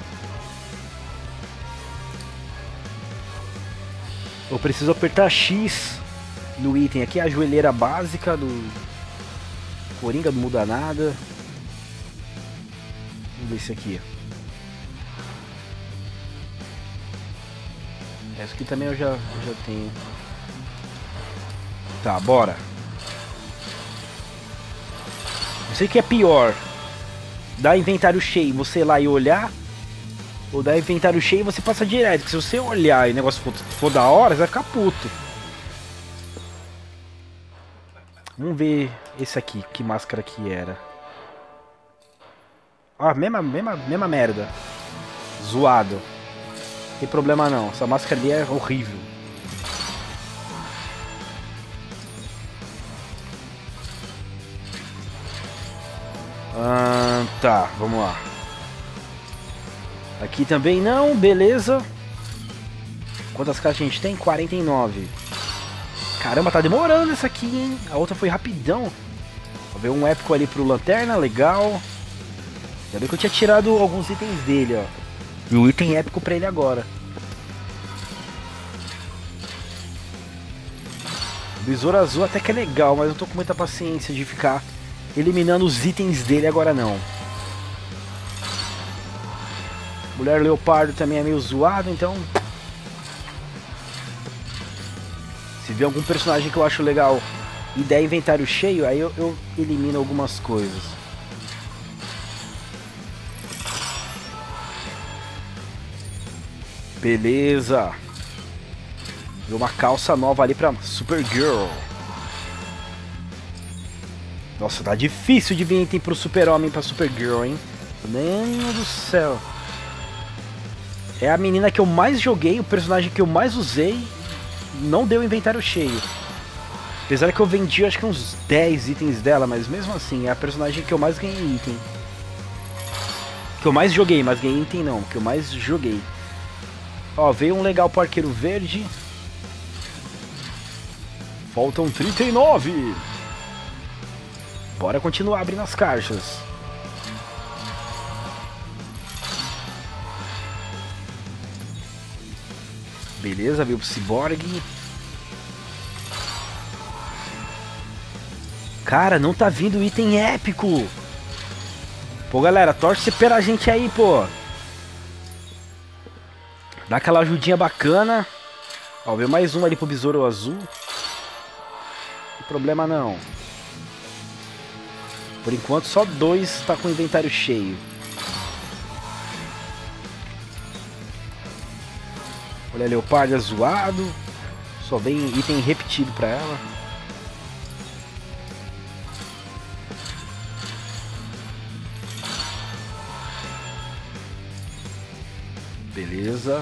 Eu preciso apertar X no item. Aqui é a joelheira básica do Coringa, não muda nada. Vamos ver esse aqui. Essa aqui também eu já, eu já tenho. Tá, bora. Não sei o que é pior. Dar inventário cheio, você ir lá e olhar. Ou dar inventário cheio e você passa direto. Porque se você olhar e o negócio for, for da hora, você vai ficar puto. Vamos ver esse aqui. Que máscara que era. Ah, mesma, mesma, mesma merda. Zoado. Não tem problema não. Essa máscara ali é horrível. Ah, tá, vamos lá. Aqui também não, beleza. Quantas caixas a gente tem? quarenta e nove. Caramba, tá demorando essa aqui, hein? A outra foi rapidão. Vou ver um épico ali pro Lanterna, legal. Já vi que eu tinha tirado alguns itens dele, ó. E o item épico pra ele agora. Besouro azul até que é legal, mas eu não tô com muita paciência de ficar eliminando os itens dele agora não. Mulher leopardo também é meio zoado, então... Se vê algum personagem que eu acho legal e der inventário cheio, aí eu, eu elimino algumas coisas. Beleza. Deu uma calça nova ali pra Supergirl. Nossa, tá difícil de vir item pro Super-Homem pra Supergirl, hein? Meu Deus do céu. É a menina que eu mais joguei, o personagem que eu mais usei. Não deu inventário cheio. Apesar que eu vendi acho que uns dez itens dela, mas mesmo assim é a personagem que eu mais ganhei item. Que eu mais joguei, mas ganhei item não, que eu mais joguei. Ó, veio um legal pro Arqueiro Verde. Faltam trinta e nove. Bora continuar abrindo as caixas. Beleza, veio pro Cyborg. Cara, não tá vindo item épico. Pô, galera, torce pela gente aí, pô. Dá aquela ajudinha bacana. Ó, veio mais um ali pro Besouro Azul. Não tem problema não. Por enquanto só dois tá com o inventário cheio. Olha a Leopardo zoado. Só vem item repetido pra ela. Beleza.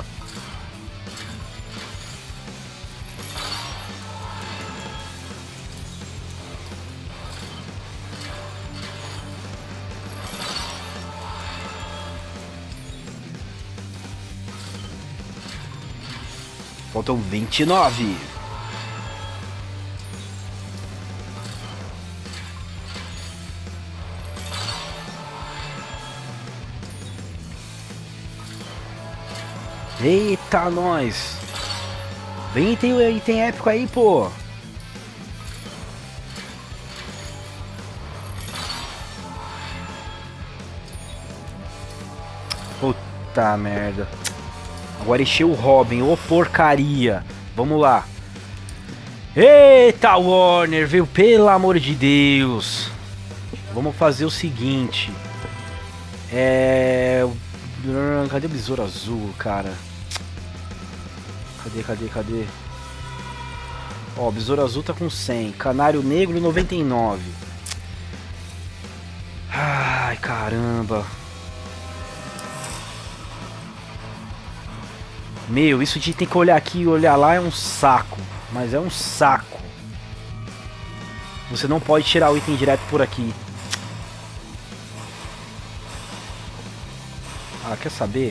Faltam vinte e nove. Eita, nós. Vem item, item épico aí, pô. Puta merda. Agora encheu o Robin, ô porcaria. Vamos lá. Eita, Warner, viu? Pelo amor de Deus. Vamos fazer o seguinte. É... Cadê o Besouro Azul, cara? Cadê, cadê, cadê? Ó, o Besouro Azul tá com cem. Canário Negro noventa e nove. Ai, caramba. Meu, isso de ter que olhar aqui e olhar lá é um saco. Mas é um saco. Você não pode tirar o item direto por aqui. Ah, quer saber?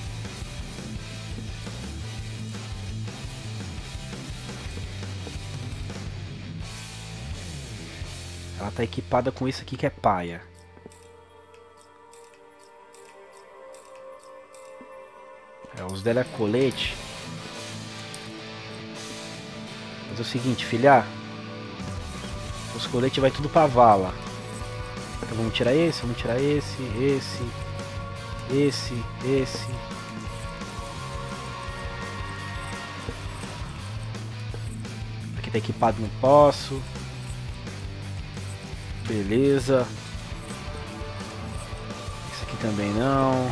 Ela tá equipada com isso aqui que é paia. É, os dela é colete. Mas é o seguinte, filha. Os coletes vai tudo pra vala. Então vamos tirar esse, vamos tirar esse, esse, esse, esse. Aqui tá equipado, não posso. Beleza. Esse aqui também não.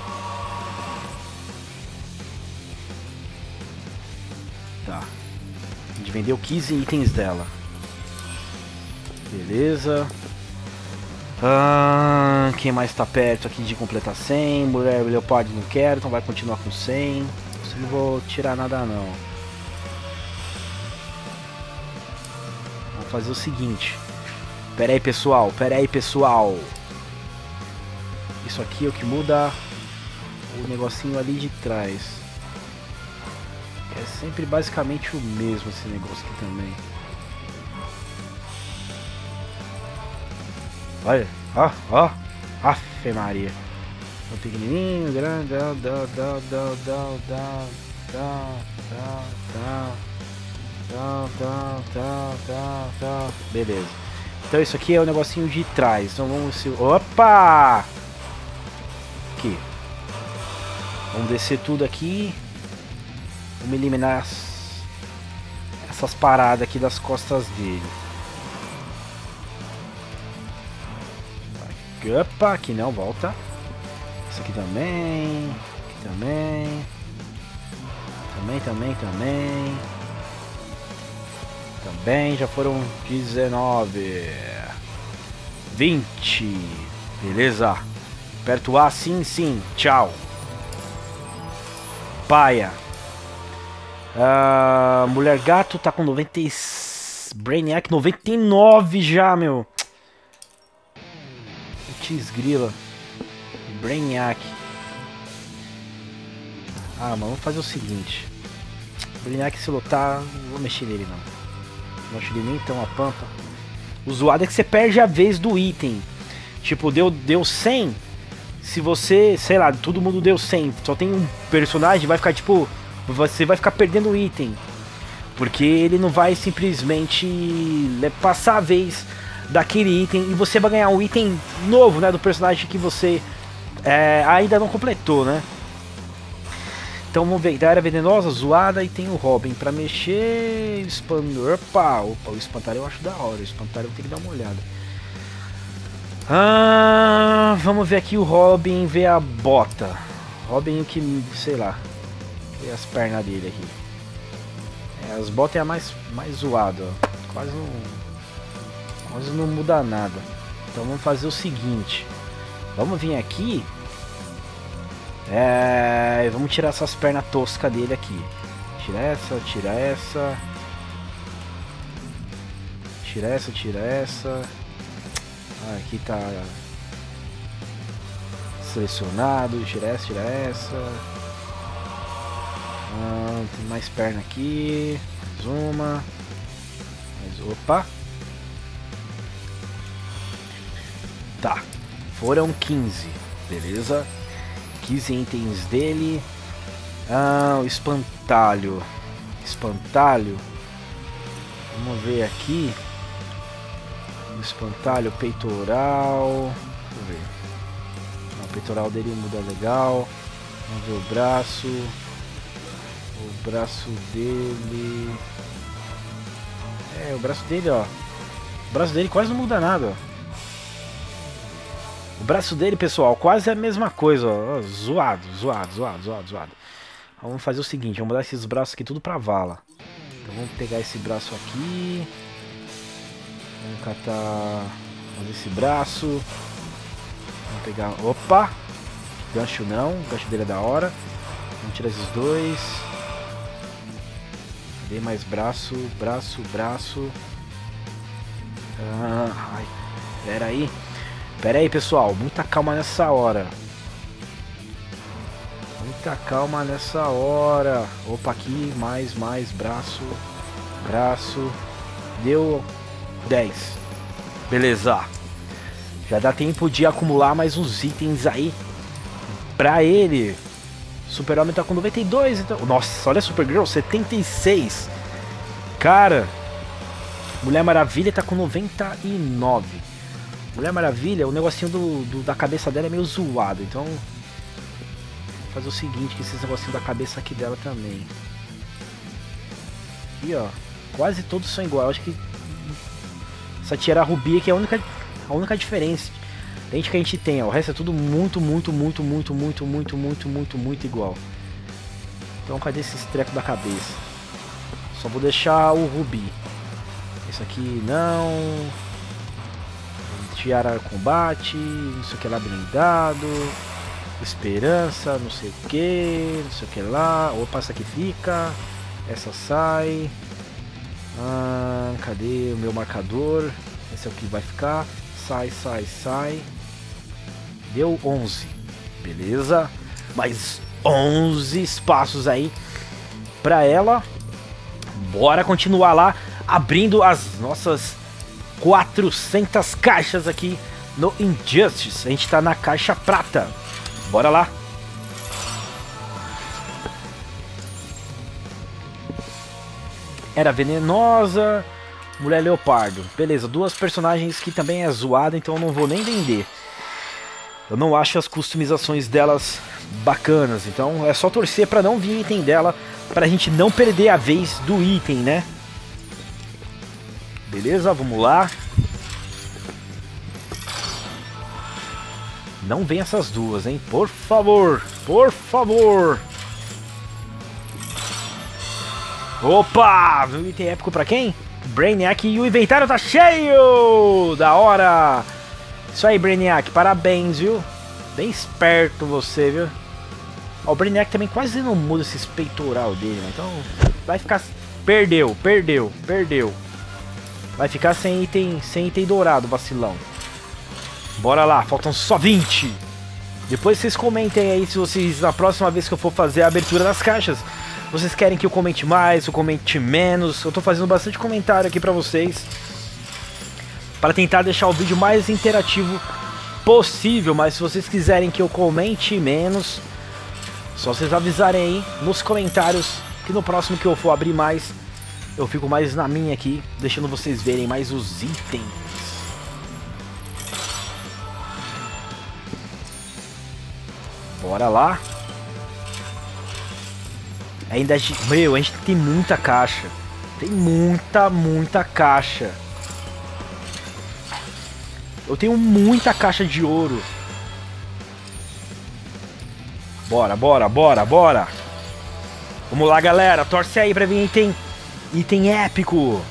Tá. A gente vendeu quinze itens dela. Beleza. Ah, quem mais tá perto aqui de completar cem? Mulher Leopardo não quero, então vai continuar com cem. Não vou tirar nada não. Vamos fazer o seguinte. Pera aí, pessoal, pera aí, pessoal. Isso aqui é o que muda o negocinho ali de trás. É sempre basicamente o mesmo esse negócio aqui também. Olha, ó, ó, afe Maria. O pequenininho, grande, dá, dá, dá, dá, dá, dá, dá, dá. Tá, tá, tá, tá, tá. Beleza. Então isso aqui é o negocinho de trás. Então vamos... Opa! Aqui. Vamos descer tudo aqui. Vamos eliminar as... essas paradas aqui das costas dele. Opa, aqui não, volta. Isso aqui também. Aqui também. Também, também, também. Também já foram dezenove. vinte. Beleza. Aperto A, sim, sim. Tchau. Paia. Uh, Mulher Gato tá com noventa e... Brainiac noventa e nove já, meu. Putz grila. Brainiac. Ah, mano, vamos fazer o seguinte. Brainiac se lutar, não vou mexer nele não. Não mexer nem então a pampa. O zoado é que você perde a vez do item. Tipo, deu, deu cem. Se você, sei lá, todo mundo deu cem. Só tem um personagem, vai ficar tipo... Você vai ficar perdendo o item. Porque ele não vai simplesmente passar a vez daquele item. E você vai ganhar um item novo, né? Do personagem que você é, ainda não completou, né? Então vamos ver, da área venenosa, zoada, e tem o Robin pra mexer, espantalho, opa, opa, o espantalho eu acho da hora, o espantalho eu tenho que dar uma olhada. Ah, vamos ver aqui o Robin, ver a bota, Robin que, sei lá, ver as pernas dele aqui. É, as botas é a mais, mais zoada, ó. Quase não, quase não muda nada. Então vamos fazer o seguinte, vamos vir aqui. É, vamos tirar essas pernas toscas dele aqui. Tira essa, tira essa. Tira essa, tira essa. Ah, aqui tá selecionado. Tira essa, tira essa. Ah, tem mais perna aqui. Mais uma. Mais, opa. Tá. Foram quinze. Beleza. quinze itens dele. Ah, o espantalho. Espantalho. Vamos ver aqui. O espantalho, peitoral. Deixa eu ver. Ah, o peitoral dele muda legal. Vamos ver o braço. O braço dele. É, o braço dele, ó. O braço dele quase não muda nada, ó. O braço dele, pessoal, quase é a mesma coisa, ó. Zoado, zoado, zoado, zoado, zoado. Vamos fazer o seguinte, vamos mudar esses braços aqui tudo pra vala. Então vamos pegar esse braço aqui. Vamos catar fazer esse braço. Vamos pegar... Opa! Gancho não, o gancho dele é da hora. Vamos tirar esses dois. Cadê mais braço, braço, braço. Ah, ai, pera aí. Pera aí, pessoal, muita calma nessa hora. Muita calma nessa hora. Opa, aqui, mais, mais, braço. Braço. Deu dez. Beleza. Já dá tempo de acumular mais uns itens aí pra ele. Super-Homem tá com noventa e dois, então... Nossa, olha a Supergirl, setenta e seis. Cara. Mulher Maravilha tá com noventa e nove. Mulher Maravilha, o negocinho do, do, da cabeça dela é meio zoado, então vou fazer o seguinte, que esses negocinhos da cabeça aqui dela também. Aqui, ó, quase todos são iguais. Eu acho que essa Tiara Rubi aqui é a única, a única diferença que a gente tem, ó. O resto é tudo muito, muito, muito, muito, muito, muito, muito, muito, muito igual. Então cadê esses trecos da cabeça? Só vou deixar o Rubi. Esse aqui não... Tiara combate, não sei o que lá, blindado, esperança, não sei o que, não sei o que lá. Opa, essa aqui fica, essa sai. Ah, cadê o meu marcador? Esse é o que vai ficar. Sai, sai, sai. Deu onze. Beleza. Mais onze espaços aí pra ela. Bora continuar lá abrindo as nossas quatrocentas caixas aqui no Injustice. A gente tá na caixa prata. Bora lá. Era Venenosa, Mulher Leopardo. Beleza, duas personagens que também é zoada, então eu não vou nem vender. Eu não acho as customizações delas bacanas, então é só torcer pra não vir item dela, pra gente não perder a vez do item, né? Beleza, vamos lá. Não vem essas duas, hein? Por favor, por favor. Opa! Viu item épico pra quem? Brainiac, e o inventário tá cheio! Da hora! Isso aí, Brainiac, parabéns, viu? Bem esperto você, viu? Ó, o Brainiac também quase não muda esse peitoral dele, né? Então vai ficar... Perdeu, perdeu, perdeu. Vai ficar sem item, sem item dourado, vacilão. Bora lá, faltam só vinte. Depois vocês comentem aí se vocês, na próxima vez que eu for fazer a abertura das caixas, vocês querem que eu comente mais ou comente menos. Eu tô fazendo bastante comentário aqui pra vocês, para tentar deixar o vídeo mais interativo possível. Mas se vocês quiserem que eu comente menos, só vocês avisarem aí nos comentários, que no próximo que eu for abrir mais, eu fico mais na minha aqui, deixando vocês verem mais os itens. Bora lá. Ainda, meu, a gente tem muita caixa. Tem muita, muita caixa. Eu tenho muita caixa de ouro. Bora, bora, bora, bora. Vamos lá, galera. Torce aí pra vir item, item épico.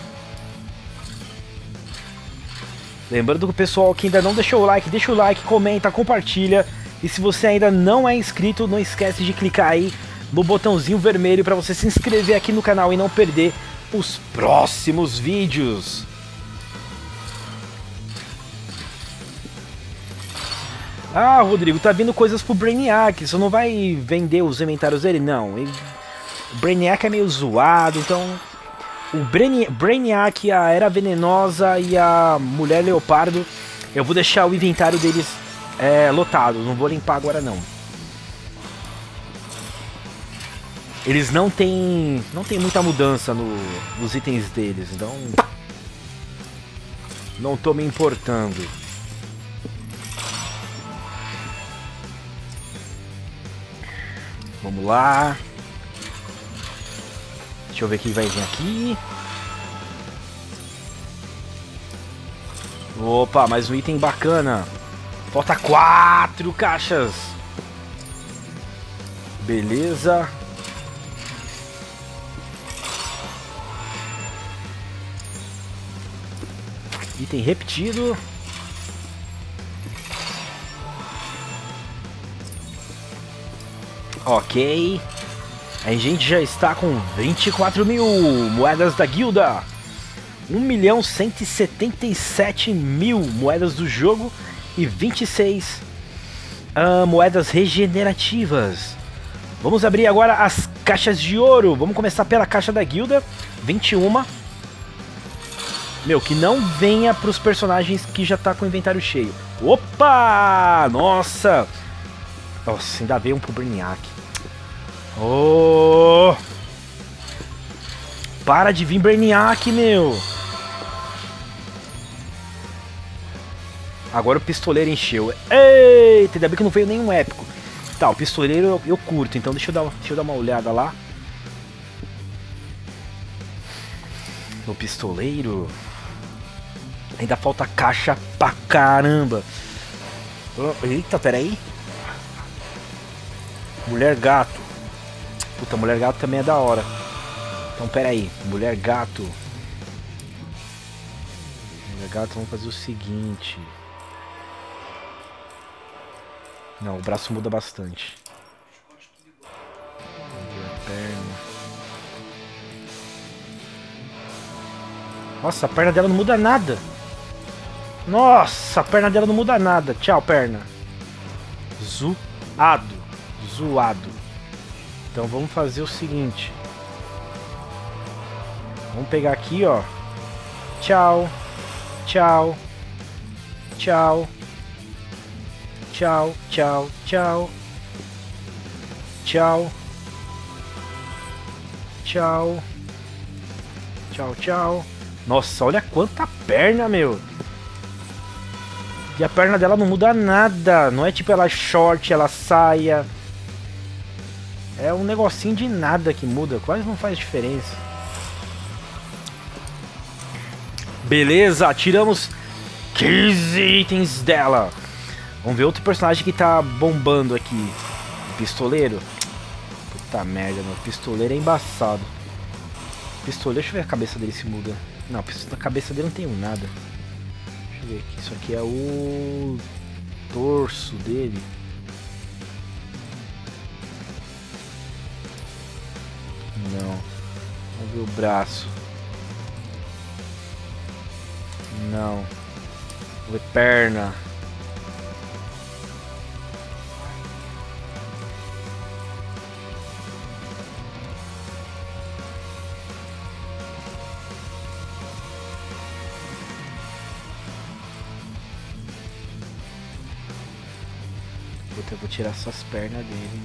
Lembrando que o pessoal que ainda não deixou o like, deixa o like, comenta, compartilha. E se você ainda não é inscrito, não esquece de clicar aí no botãozinho vermelho para você se inscrever aqui no canal e não perder os próximos vídeos. Ah, Rodrigo, tá vindo coisas pro Brainiac, você não vai vender os inventários dele? Não, ele... o Brainiac é meio zoado, então o Braini... Brainiac, a Era Venenosa e a Mulher Leopardo, eu vou deixar o inventário deles é, lotado, não vou limpar agora não. Eles não tem, não tem muita mudança no, nos itens deles, então não tô me importando. Vamos lá. Deixa eu ver quem vai vir aqui. Opa, mais um item bacana. Falta quatro caixas. Beleza. Item repetido. Ok. A gente já está com vinte e quatro mil moedas da guilda. um milhão cento e setenta e sete mil moedas do jogo. E vinte e seis uh, moedas regenerativas. Vamos abrir agora as caixas de ouro. Vamos começar pela caixa da guilda. vinte e um. Meu, que não venha para os personagens que já tá com o inventário cheio. Opa! Nossa! Nossa, ainda veio um pro Brainiac. Oh! Para de vir Brainiac, meu! Agora o pistoleiro encheu. Eita, ainda bem que não veio nenhum épico. Tá, o pistoleiro eu, eu curto, então deixa eu, dar, deixa eu dar uma olhada lá. No pistoleiro... Ainda falta caixa pra caramba. Eita, peraí. Mulher gato. Puta, mulher gato também é da hora. Então peraí, mulher gato. Mulher gato, vamos fazer o seguinte. Não, o braço muda bastante. Perna. Nossa, a perna dela não muda nada. Nossa, a perna dela não muda nada. Tchau, perna. Zoado. Zoado. Então vamos fazer o seguinte. Vamos pegar aqui, ó. Tchau. Tchau. Tchau. Tchau, tchau, tchau. Tchau. Tchau. Tchau, tchau. Nossa, olha quanta perna, meu. E a perna dela não muda nada. Não é tipo ela short, ela saia. É um negocinho de nada que muda. Quase não faz diferença. Beleza, tiramos quinze itens dela. Vamos ver outro personagem que tá bombando aqui. Pistoleiro. Puta merda, meu. Pistoleiro é embaçado. Pistoleiro, deixa eu ver a cabeça dele se muda. Não, na cabeça dele não tem nada. Deixa eu ver aqui. Isso aqui é o torso dele. Não. Vamos ver o braço. Não. Vamos ver perna. Puta, eu vou tirar só as pernas dele.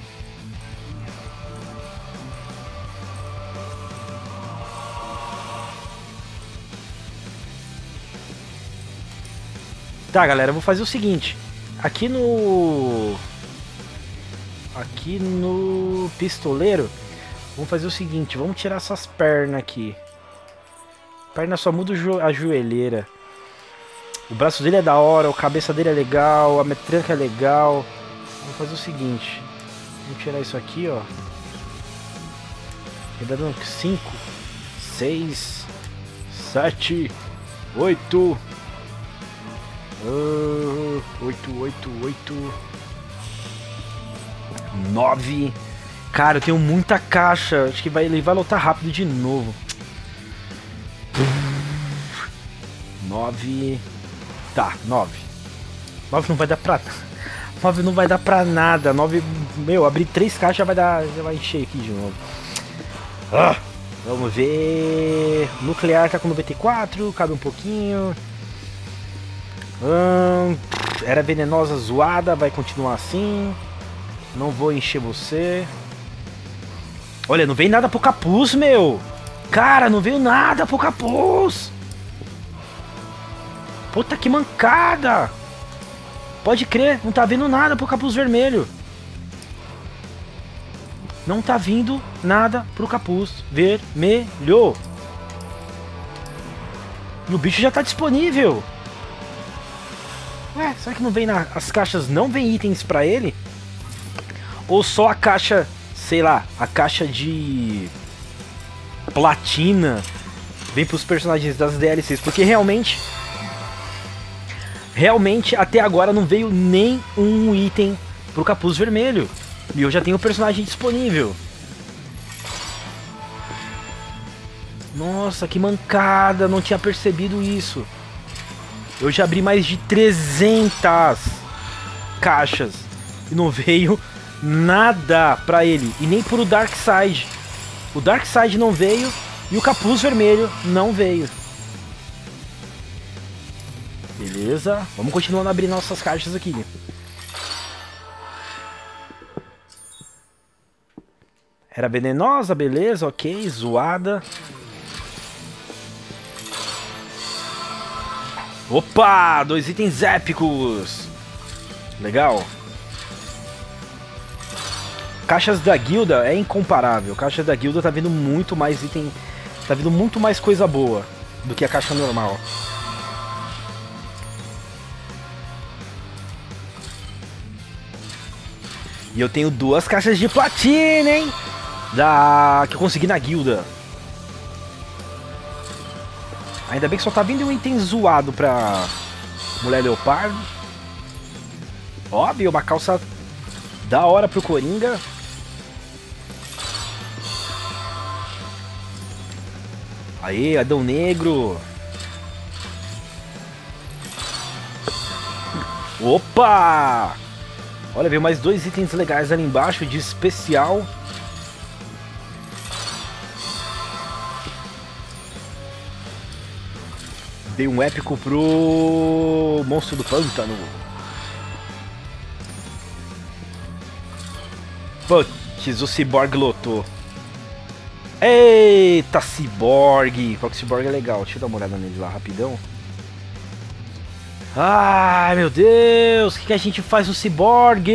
Tá, galera, eu vou fazer o seguinte. Aqui no... Aqui no pistoleiro, vamos fazer o seguinte. Vamos tirar essas pernas aqui. Perna só muda a joelheira. O braço dele é da hora, a cabeça dele é legal, a metranca é legal. Vamos fazer o seguinte. Vamos tirar isso aqui, ó. Ainda dando cinco, seis, sete, oito... Uh, oito, oito, oito, nove. Cara, eu tenho muita caixa. Acho que vai, ele vai lotar rápido de novo. Nove. Tá, nove. Nove não vai dar pra. Nove não vai dar pra nada. Nove. Meu, abrir três caixas já vai dar. Já vai encher aqui de novo. Ah, vamos ver. Nuclear tá com noventa e quatro. Cabe um pouquinho. Hum, era venenosa zoada, vai continuar assim. Não vou encher você. Olha, não veio nada pro capuz, meu. Cara, não veio nada pro capuz. Puta que mancada. Pode crer, não tá vindo nada pro capuz vermelho. Não tá vindo nada pro capuz vermelho. E o bicho já tá disponível. Ué, será que não vem na... As caixas não vem itens pra ele? Ou só a caixa, sei lá, a caixa de platina vem pros personagens das D L Cs? Porque realmente, realmente até agora não veio nem um item pro capuz vermelho. E eu já tenho o personagem disponível. Nossa, que mancada, não tinha percebido isso. Eu já abri mais de trezentas caixas e não veio nada pra ele. E nem pro Darkseid. O Darkseid não veio e o capuz vermelho não veio. Beleza, vamos continuando a abrir nossas caixas aqui. Era venenosa, beleza, ok, zoada. Opa, dois itens épicos. Legal. Caixas da guilda é incomparável. Caixas da guilda tá vindo muito mais item. Tá vindo muito mais coisa boa do que a caixa normal. E eu tenho duas caixas de platina, hein? Da... que eu consegui na guilda. Ainda bem que só tá vindo um item zoado pra Mulher Leopardo. Óbvio, uma calça da hora pro Coringa. Aê, Adão Negro. Opa! Olha, veio mais dois itens legais ali embaixo de especial. Dei um épico pro Monstro do Pântano. Putz, o Cyborg lotou. Eita, Cyborg. Qual que Cyborg é legal? Deixa eu dar uma olhada nele lá rapidão. Ai, meu Deus. O que, que a gente faz no Cyborg?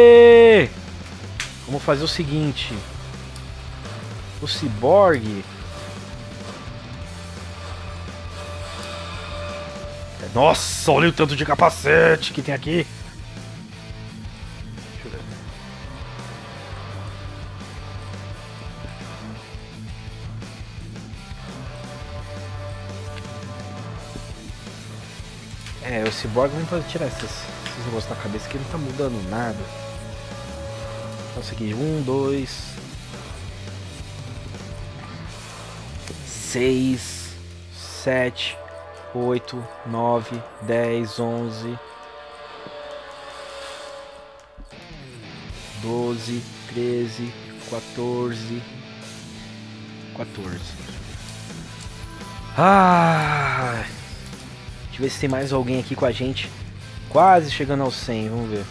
Vamos fazer o seguinte. O Cyborg... Nossa, olha o tanto de capacete que tem aqui. Deixa eu ver. É, o Cyborg, vamos fazer, tirar esses, esses negócios na cabeça que não tá mudando nada. Então é o seguinte, um, dois, seis, sete, oito, nove, dez, onze, doze, treze, quatorze, quatorze. Ah, deixa eu ver se tem mais alguém aqui com a gente. Quase chegando aos cem, vamos ver.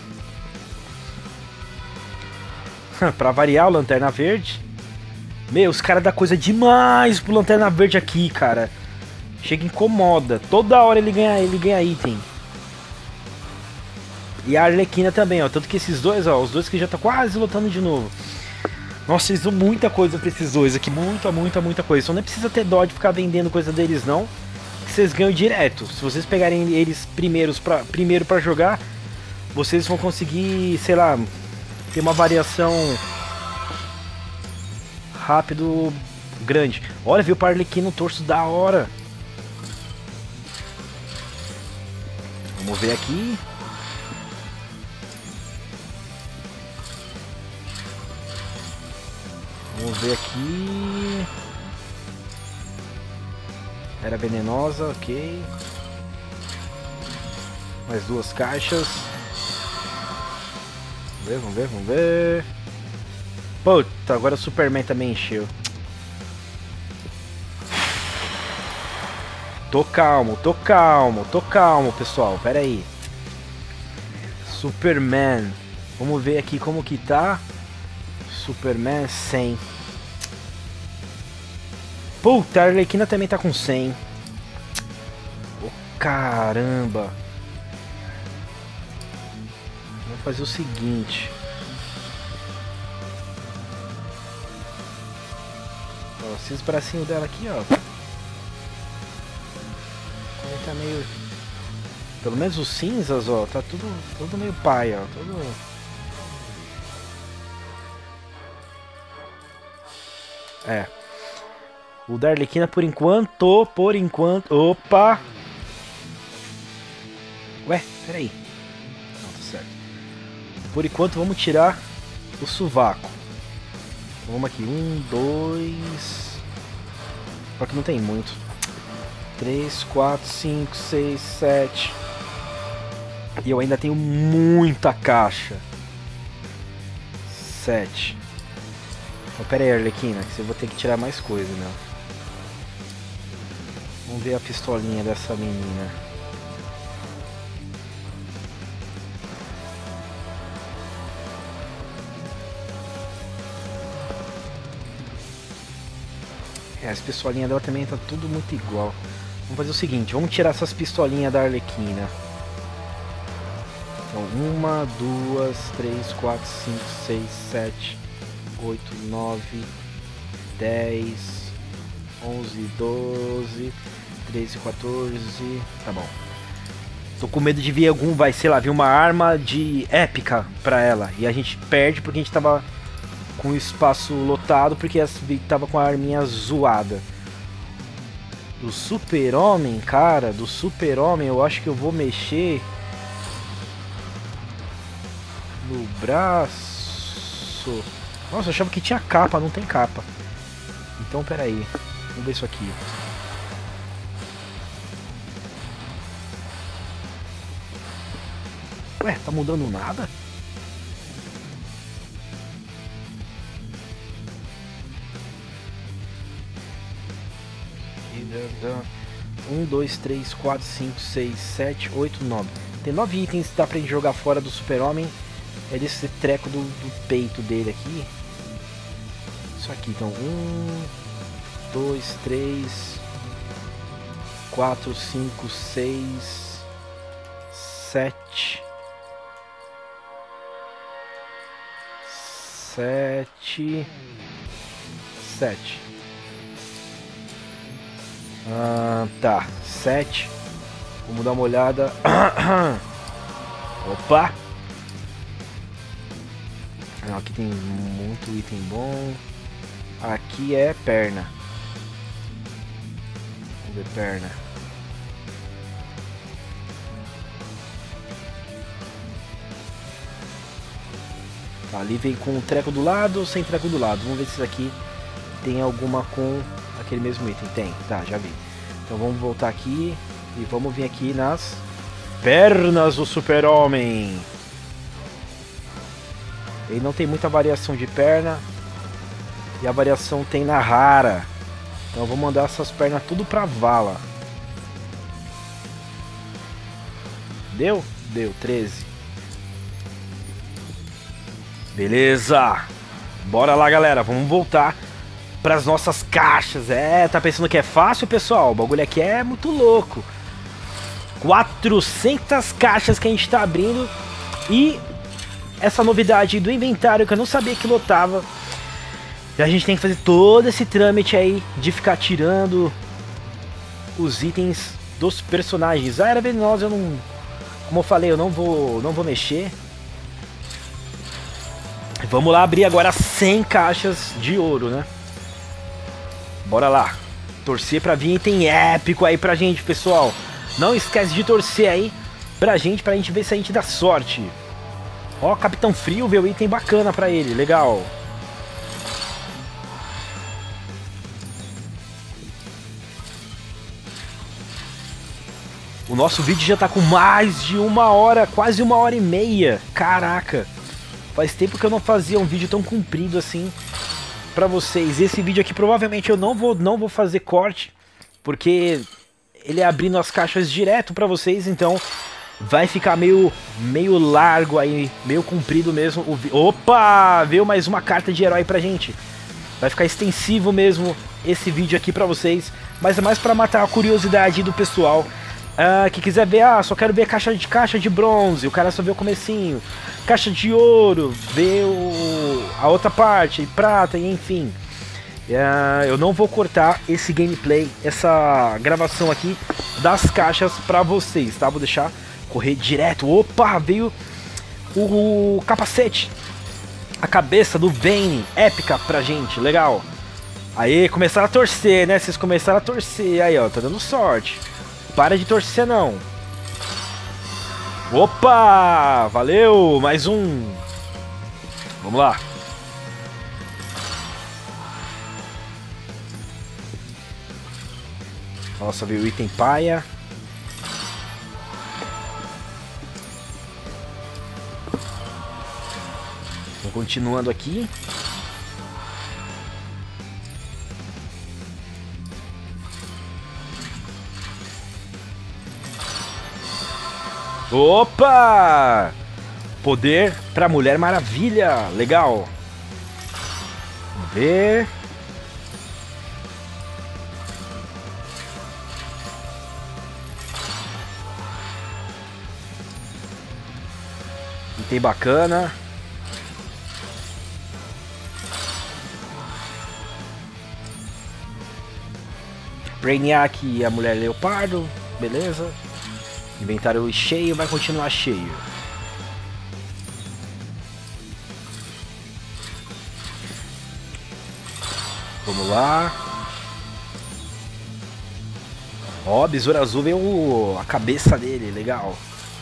Pra variar, o Lanterna Verde. Meu, os caras dão coisa demais pro Lanterna Verde aqui, cara. Chega e incomoda. Toda hora ele ganha, ele ganha item. E a Arlequina também, ó. Tanto que esses dois, ó. Os dois que já tá quase lutando de novo. Nossa, eles dão muita coisa pra esses dois aqui. Muita, muita, muita coisa. Só nem precisa ter dó de ficar vendendo coisa deles, não. Que vocês ganham direto. Se vocês pegarem eles primeiros pra, primeiro pra jogar, vocês vão conseguir, sei lá, ter uma variação rápido grande. Olha, viu o Arlequina no torso da hora. Vamos ver aqui. Vamos ver aqui. Era venenosa, ok. Mais duas caixas. Vamos ver, vamos ver, vamos ver. Puta, agora o Superman também encheu. Tô calmo, tô calmo, tô calmo, pessoal. Pera aí. Superman. Vamos ver aqui como que tá. Superman cem. Puta, a Arlequina também tá com cem. Oh, caramba. Vamos fazer o seguinte. Ó, esses bracinhos dela aqui, ó. Tá meio... Pelo menos os cinzas, ó, tá tudo, tudo meio paia, ó, tudo... É. O da Arlequina, por enquanto, por enquanto... Opa! Ué, peraí. Não, tá certo. Por enquanto, vamos tirar o sovaco. Então, vamos aqui, um, dois... Só que não tem muito. três, quatro, cinco, seis, sete. E eu ainda tenho muita caixa. sete. Oh, pera aí, Arlequina, que você vai ter que tirar mais coisa, meu. Vamos ver a pistolinha dessa menina. É, as pistolinhas dela também tá tudo muito igual. Vamos fazer o seguinte, vamos tirar essas pistolinhas da Arlequina. Então, uma, duas, três, quatro, cinco, seis, sete, oito, nove, dez, onze, doze, treze, quatorze... Tá bom. Tô com medo de vir algum, vai, sei lá, vir uma arma de épica pra ela. E a gente perde porque a gente tava com o espaço lotado, porque tava com a arminha zoada. Do Super-Homem, cara, do Super-Homem eu acho que eu vou mexer no braço. Nossa, eu achava que tinha capa, não tem capa. Então, peraí, vamos ver isso aqui. Ué, tá mudando nada? um, dois, três, quatro, cinco, seis, sete, oito, nove. Tem nove itens que dá pra gente jogar fora do Super-Homem. É desse treco do, do peito dele aqui. Isso aqui, então. Um, dois, três, quatro, cinco, seis, sete, sete, sete. Ah, tá, sete. Vamos dar uma olhada. Opa! Não, aqui tem muito item bom. Aqui é perna. Vamos ver perna. Tá, ali vem com um treco do lado ou sem treco do lado. Vamos ver se isso aqui tem alguma com aquele mesmo item. Tem, tá, já vi. Então vamos voltar aqui e vamos vir aqui nas pernas do super-homem. Ele não tem muita variação de perna. E a variação tem na rara. Então eu vou mandar essas pernas tudo pra vala. Deu? Deu, treze. Beleza. Bora lá, galera. Vamos voltar pras nossas caixas. É, tá pensando que é fácil, pessoal? O bagulho aqui é muito louco. quatrocentas caixas que a gente tá abrindo. E essa novidade do inventário que eu não sabia que lotava. E a gente tem que fazer todo esse trâmite aí de ficar tirando os itens dos personagens. A Era Venenosa eu não... Como eu falei, eu não vou, não vou mexer. Vamos lá abrir agora cem caixas de ouro, né? Bora lá. Torcer pra vir item épico aí pra gente, pessoal. Não esquece de torcer aí pra gente, pra gente ver se a gente dá sorte. Ó, Capitão Frio, veio item bacana pra ele, legal. O nosso vídeo já tá com mais de uma hora, quase uma hora e meia. Caraca, faz tempo que eu não fazia um vídeo tão comprido assim pra vocês. Esse vídeo aqui provavelmente eu não vou, não vou fazer corte, porque ele é abrindo as caixas direto pra vocês, então vai ficar meio, meio largo aí, meio comprido mesmo. O vi... Opa, veio mais uma carta de herói pra gente. Vai ficar extensivo mesmo esse vídeo aqui pra vocês, mas é mais pra matar a curiosidade do pessoal. Ah, que quiser ver, ah, só quero ver caixa de caixa de bronze, o cara só vê o comecinho. Caixa de ouro, vê o, a outra parte, prata, e enfim. Ah, eu não vou cortar esse gameplay, essa gravação aqui das caixas pra vocês, tá? Vou deixar correr direto. Opa, veio o, o capacete, a cabeça do Bane, épica pra gente, legal. Aí, começaram a torcer, né? Vocês começaram a torcer, aí ó, tá dando sorte. Para de torcer não. Opa! Valeu! Mais um. Vamos lá. Nossa, veio o item paia. Vou continuando aqui. Opa! Poder pra Mulher Maravilha. Legal. Vamos ver. Item bacana. Brainiac e a Mulher Leopardo. Beleza. Inventário cheio, vai continuar cheio. Vamos lá. Ó, Besouro Azul veio a cabeça dele, legal.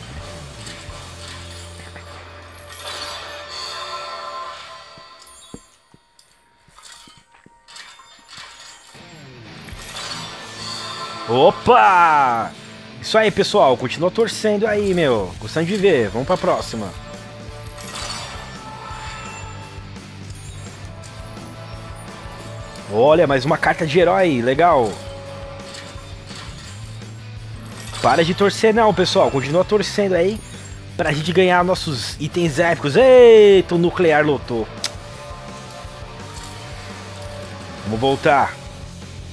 Opa! Isso aí, pessoal, continua torcendo aí, meu. Gostando de ver, vamos pra próxima. Olha, mais uma carta de herói, legal. Para de torcer não, pessoal, continua torcendo aí pra gente ganhar nossos itens épicos. Eita, o nuclear lotou. Vamos voltar.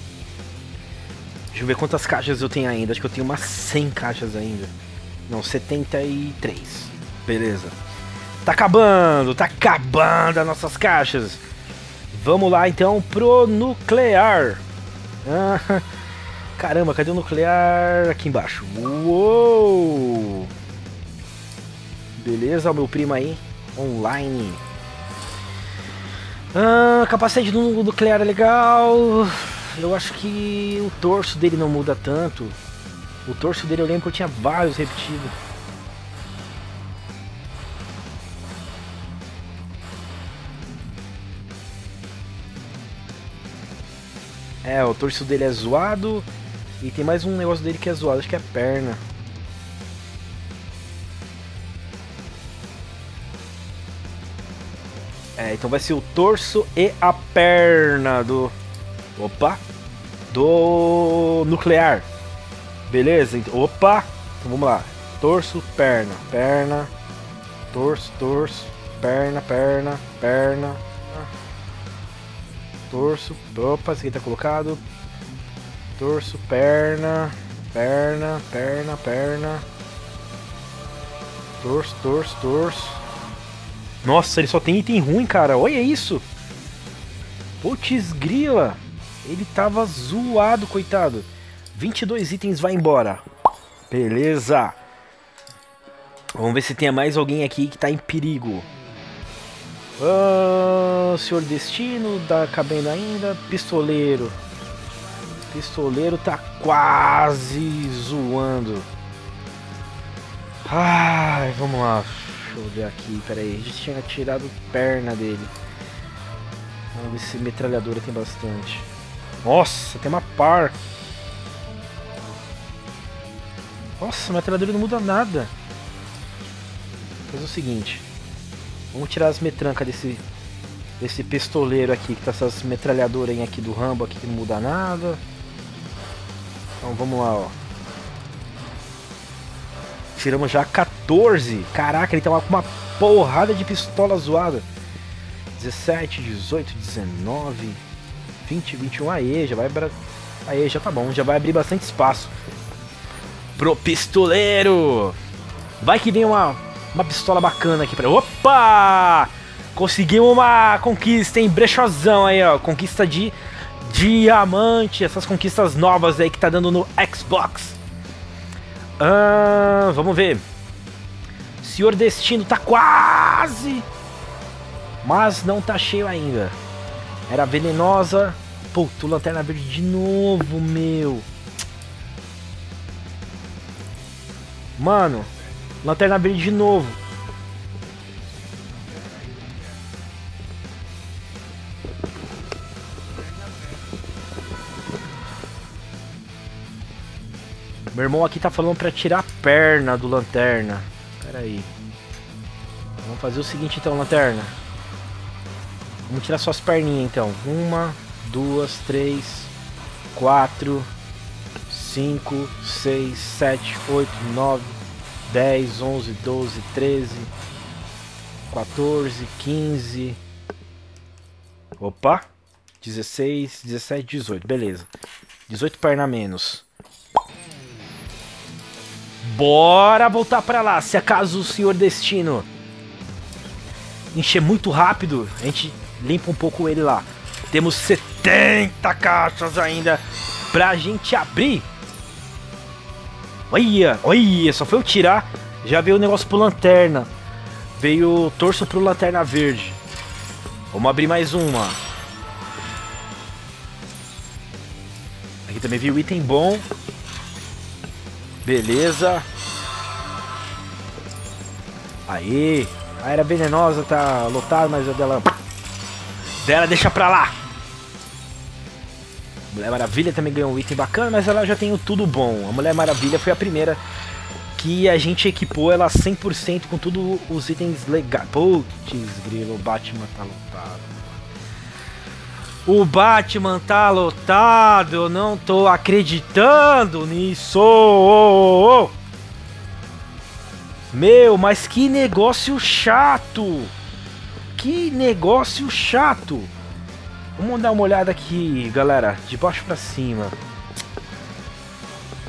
Deixa eu ver quantas caixas eu tenho ainda. Acho que eu tenho umas cem caixas ainda. Não, setenta e três. Beleza. Tá acabando, tá acabando as nossas caixas. Vamos lá então pro nuclear. Ah, caramba, cadê o nuclear? Aqui embaixo. Uou! Beleza, o meu primo aí. Online. Ah, capacete do nuclear é legal. Eu acho que o torso dele não muda tanto. O torso dele eu lembro que eu tinha vários repetidos. É, o torso dele é zoado. E tem mais um negócio dele que é zoado, acho que é a perna. É, então vai ser o torso e a perna do... Opa! Do nuclear. Beleza? Então, opa! Então vamos lá. Torso, perna, perna, torso, torso, perna, perna, perna. Torso, opa, esse aqui tá colocado. Torso, perna, perna, perna, perna. Torso, torso, torso. Nossa, ele só tem item ruim, cara. Olha isso. Putz grila. Ele tava zoado, coitado. vinte e dois itens, vai embora. Beleza. Vamos ver se tem mais alguém aqui que tá em perigo. Ah, Senhor Destino, tá cabendo ainda. Pistoleiro. Pistoleiro tá quase zoando. Ai, vamos lá. Deixa eu ver aqui, peraí. A gente tinha tirado perna dele. Vamos ver se metralhadora tem bastante. Nossa, tem uma par. Nossa, a metralhadora não muda nada. Vou fazer o seguinte. Vamos tirar as metrancas desse, desse pistoleiro aqui, que tá essas metralhadoras aqui do Rambo aqui que não muda nada. Então vamos lá, ó. Tiramos já quatorze. Caraca, ele tá com uma porrada de pistola zoada. dezessete, dezoito, dezenove, vinte, vinte e um. Aê, já vai... Aê, já tá bom. Já vai abrir bastante espaço pro pistoleiro. Vai que vem uma, uma pistola bacana aqui pra... Opa! Conseguimos uma conquista, hein? Brechozão aí, ó. Conquista de diamante. Essas conquistas novas aí que tá dando no Xbox. Ah, vamos ver. Senhor Destino tá quase, mas não tá cheio ainda. Era venenosa. Puta, Lanterna Verde de novo, meu. Mano, Lanterna Verde de novo. Meu irmão aqui tá falando pra tirar a perna do Lanterna. Pera aí. Vamos fazer o seguinte então, Lanterna. Vamos tirar suas perninhas então. Uma, duas, três, quatro, cinco, seis, sete, oito, nove, dez, onze, doze, treze, quatorze, quinze. Opa! dezesseis, dezessete, dezoito. Beleza. dezoito perna a menos. Bora voltar pra lá. Se acaso o Senhor Destino encher muito rápido, a gente limpa um pouco ele lá. Temos setenta caixas ainda pra gente abrir. Olha, olha, só foi eu tirar. Já veio o negócio pro Lanterna. Veio o torso pro Lanterna Verde. Vamos abrir mais uma. Aqui também veio item bom. Beleza. Aê. A era venenosa tá lotada, mas a dela... Dela deixa pra lá. Mulher Maravilha também ganhou um item bacana, mas ela já tem o tudo bom. A Mulher Maravilha foi a primeira que a gente equipou ela cem por cento com todos os itens legais. Putz, grilo, o Batman tá lotado. O Batman tá lotado, eu não tô acreditando nisso. Oh, oh, oh. Meu, mas que negócio chato. Que negócio chato. Vamos dar uma olhada aqui, galera, de baixo pra cima.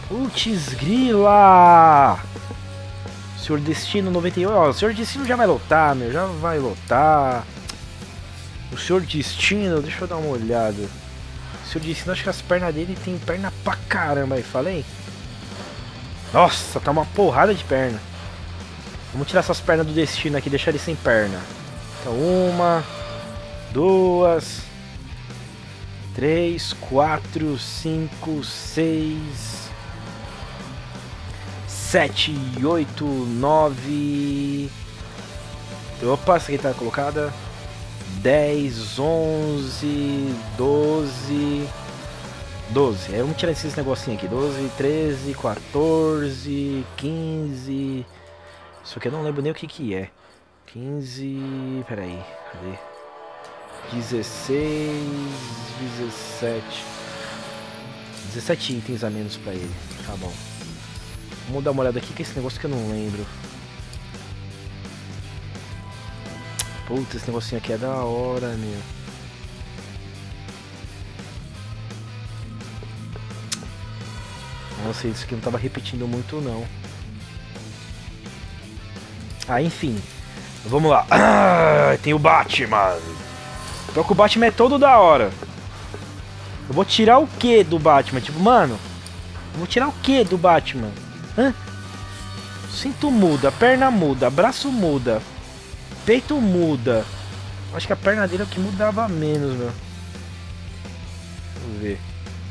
Putz, grila! Senhor Destino noventa e oito. Ó, o Senhor Destino já vai lotar, meu. Já vai lotar. O Senhor Destino, deixa eu dar uma olhada. O Senhor Destino, acho que as pernas dele tem perna pra caramba aí, falei? Nossa, tá uma porrada de perna. Vamos tirar essas pernas do Destino aqui, deixar ele sem perna. Então, uma, duas, três, quatro, cinco, seis, sete, oito, nove. Opa, essa aqui tá colocada. dez, onze, doze. doze. Aí vamos tirar esses negocinhos aqui. doze, treze, quatorze, quinze. Isso aqui eu não lembro nem o que que é. quinze. Peraí. Cadê? dezesseis. dezessete. dezessete itens a menos pra ele. Tá bom. Vamos dar uma olhada aqui que é esse negócio que eu não lembro. Puta, esse negocinho aqui é da hora, meu. Nossa, isso aqui não tava repetindo muito, não. Ah, enfim. Vamos lá. Ah, tem o Batman. Então que o Batman é todo da hora. Eu vou tirar o que do Batman? Tipo, mano, eu vou tirar o que do Batman? Hã? Cinto muda, perna muda, braço muda, peito muda. Acho que a perna dele é o que mudava menos, meu. Vamos ver.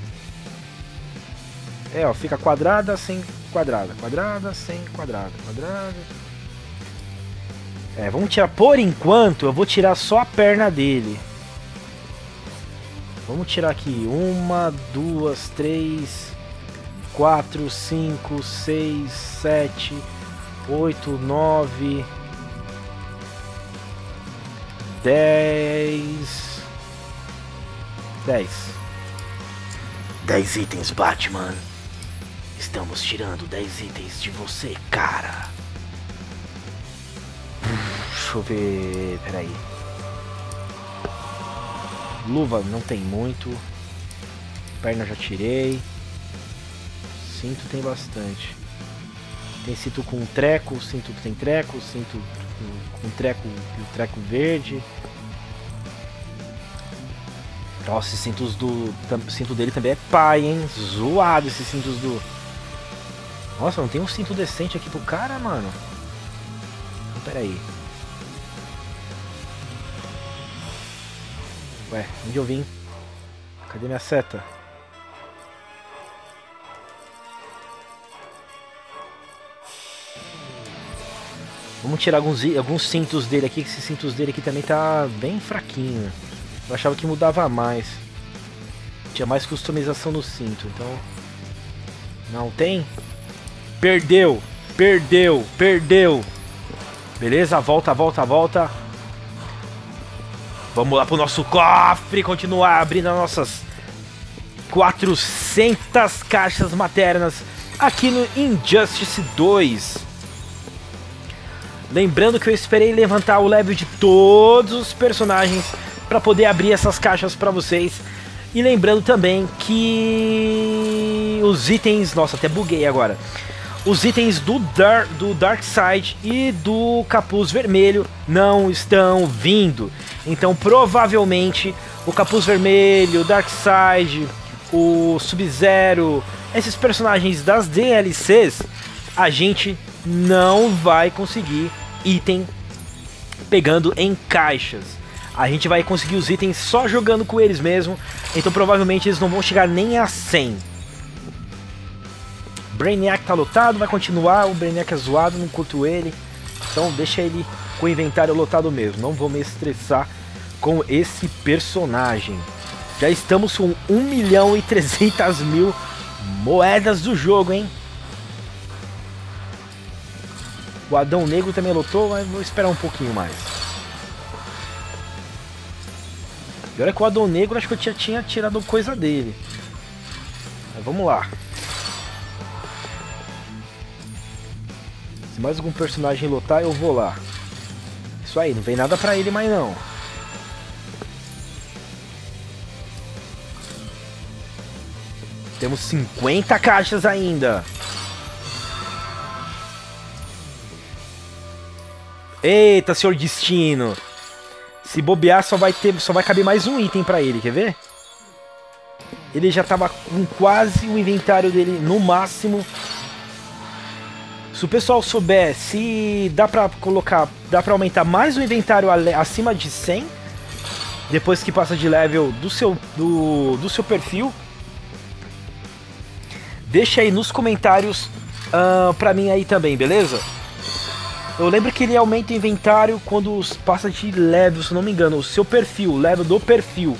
É, ó, fica quadrada sem quadrada, quadrada sem quadrada, quadrada. É, vamos tirar, por enquanto, eu vou tirar só a perna dele. Vamos tirar aqui, uma, duas, três, quatro, cinco, seis, sete, oito, nove, dez, dez. Dez itens, Batman. Estamos tirando dez itens de você, cara. Deixa eu ver. Peraí. Luva não tem muito. Perna já tirei. Cinto tem bastante. Tem cinto com treco, cinto tem treco, cinto com treco e o treco verde. Nossa, esses cintos do. O cinto dele também é pai, hein? Zoado esses cintos do. Nossa, não tem um cinto decente aqui pro cara, mano. Então, pera aí. Ué, onde eu vim? Cadê minha seta? Vamos tirar alguns, alguns cintos dele aqui, que esses cintos dele aqui também tá bem fraquinho. Eu achava que mudava mais. Tinha mais customização no cinto, então... Não tem? Perdeu! Perdeu! Perdeu! Beleza? Volta, volta, volta. Vamos lá pro nosso cofre, continuar abrindo as nossas quatrocentas caixas maternas aqui no Injustice dois. Lembrando que eu esperei levantar o level de todos os personagens para poder abrir essas caixas para vocês. E lembrando também que os itens... Nossa, até buguei agora. Os itens do, Dar do Darkseid e do Capuz Vermelho não estão vindo. Então provavelmente o Capuz Vermelho, o Darkseid, o Sub-Zero, esses personagens das D L Cs, a gente não vai conseguir item pegando em caixas. A gente vai conseguir os itens só jogando com eles mesmo. Então provavelmente eles não vão chegar nem a cem. Brainiac tá lotado, vai continuar. O Brainiac é zoado, não curto ele. Então deixa ele com o inventário lotado mesmo. Não vou me estressar com esse personagem. Já estamos com um milhão e trezentas mil moedas do jogo, hein? O Adão Negro também lotou, mas vou esperar um pouquinho mais. E olha que o Adão Negro, acho que eu tinha, tinha tirado coisa dele. Mas vamos lá. Se mais algum personagem lotar, eu vou lá. Isso aí, não vem nada pra ele mais não. Temos cinquenta caixas ainda. Eita, senhor destino. Se bobear, só vai ter, só vai caber mais um item pra ele, quer ver? Ele já tava com quase o inventário dele no máximo. Se o pessoal souber se dá pra colocar, dá pra aumentar mais o inventário acima de cem, depois que passa de level do seu, do, do seu perfil, deixa aí nos comentários uh, pra mim aí também, beleza? Eu lembro que ele aumenta o inventário quando passa de level, se não me engano, o seu perfil, o level do perfil.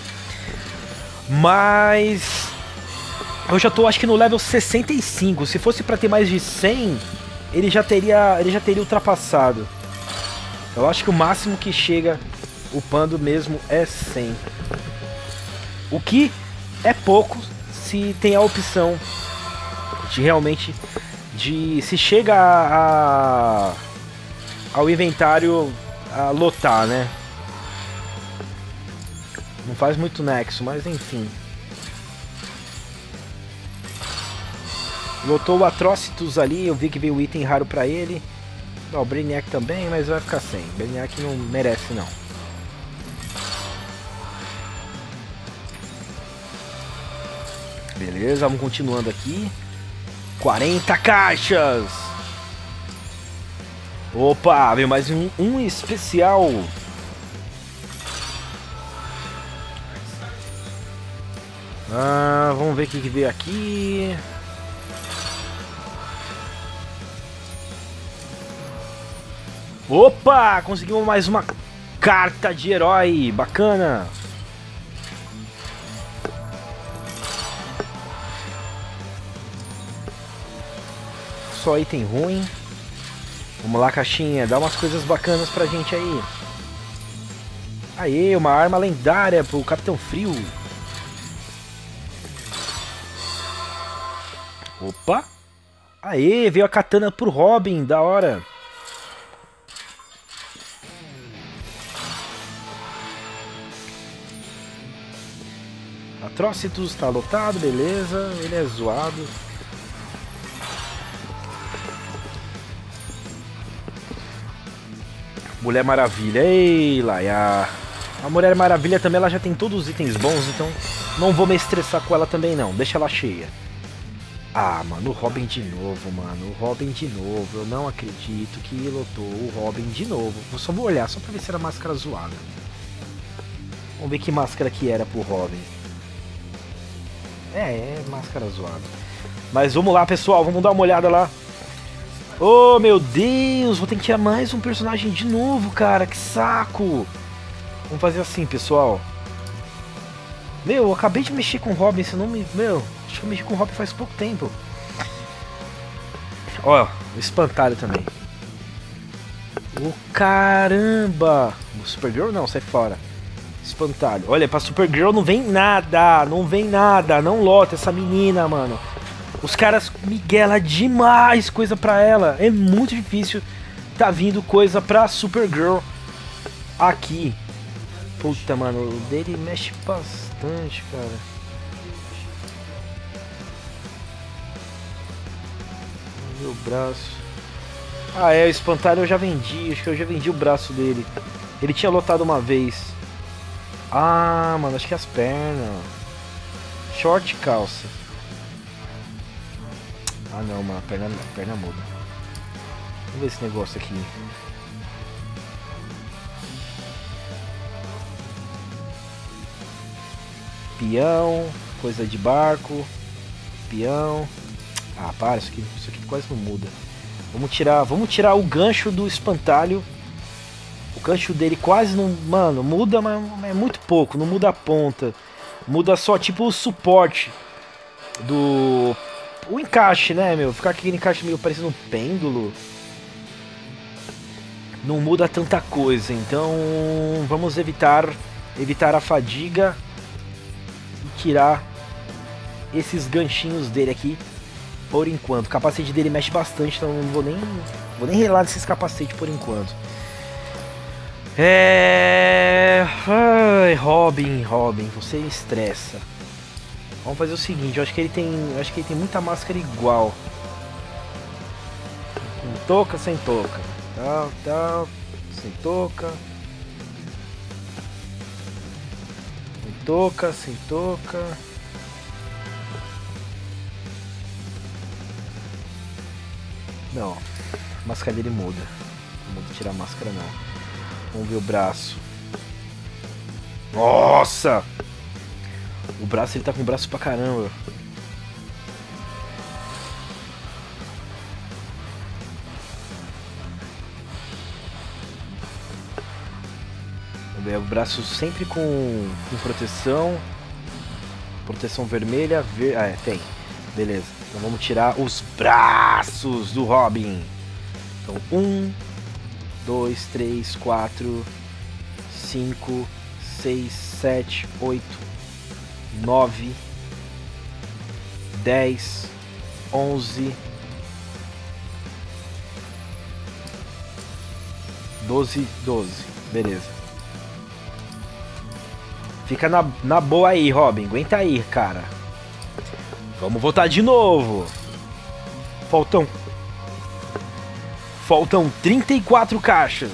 Mas eu já tô acho que no level sessenta e cinco, se fosse pra ter mais de cem, ele já teria, ele já teria ultrapassado. Eu acho que o máximo que chega upando mesmo é cem. O que é pouco se tem a opção de realmente de se chega a, a ao inventário a lotar, né? Não faz muito nexo, mas enfim. Lotou o Atrocitus ali, eu vi que veio o item raro pra ele. Ó, o Brainiac também, mas vai ficar sem. O Brainiac não merece não. Beleza, vamos continuando aqui. quarenta caixas! Opa, veio mais um, um especial. Ah, vamos ver o que, que veio aqui. Opa, conseguimos mais uma carta de herói, bacana. Só item ruim. Vamos lá, caixinha, dá umas coisas bacanas pra gente aí. Aê, uma arma lendária pro Capitão Frio. Opa! Aê, veio a katana pro Robin, da hora. Atrocitus tá lotado, beleza. Ele é zoado. Mulher Maravilha, ei, Laia. A Mulher Maravilha também, ela já tem todos os itens bons, então não vou me estressar com ela também não, deixa ela cheia. Ah, mano, o Robin de novo, mano, o Robin de novo, eu não acredito que lotou o Robin de novo. Vou só vou olhar, só pra ver se era máscara zoada. Vamos ver que máscara que era pro Robin. É, é máscara zoada. Mas vamos lá, pessoal, vamos dar uma olhada lá. Oh, meu Deus, vou ter que tirar mais um personagem de novo, cara, que saco. Vamos fazer assim, pessoal. Meu, eu acabei de mexer com o Robin, se não me... Meu, acho que eu mexi com o Robin faz pouco tempo. Ó, o espantalho também. Oh, caramba. O Supergirl não, sai fora. Espantalho. Olha, pra Supergirl não vem nada, não vem nada, não lota essa menina, mano. Os caras miguela demais coisa pra ela. É muito difícil tá vindo coisa pra Supergirl aqui. Puta, mano, o dele mexe bastante, cara. Meu braço. Ah, é, o espantalho eu já vendi. Acho que eu já vendi o braço dele. Ele tinha lotado uma vez. Ah, mano, acho que as pernas. Short e calça. Ah não, mano, a perna, a perna muda. Vamos ver esse negócio aqui. Peão, coisa de barco. Peão. Ah, para, isso aqui, isso aqui quase não muda. Vamos tirar, vamos tirar o gancho do espantalho. O gancho dele quase não, mano, muda, mas é muito pouco, não muda a ponta. Muda só tipo o suporte do o encaixe, né, meu? Ficar aquele encaixe meio parecendo um pêndulo. Não muda tanta coisa, então vamos evitar evitar a fadiga e tirar esses ganchinhos dele aqui por enquanto. O capacete dele mexe bastante, então não vou nem vou nem relar desses capacetes por enquanto. É... Ai, Robin, Robin, você estressa. Vamos fazer o seguinte, eu acho que ele tem. Eu acho que ele tem muita máscara igual. Com touca, sem touca. Tal, tal. Sem touca. Sem touca, sem touca. Não, a máscara dele muda. Não vou tirar a máscara não. Vamos ver o braço. Nossa! O braço, ele tá com o braço pra caramba. Vamos ver, o braço sempre com, com proteção. Proteção vermelha. Ver... Ah, é, tem. Beleza. Então vamos tirar os braços do Robin. Então, um, dois, três, quatro, cinco, seis, sete, oito, nove, dez, onze, doze, doze. Beleza. Fica na, na boa aí, Robin. Aguenta aí, cara. Vamos voltar de novo. Faltam... Faltam trinta e quatro caixas.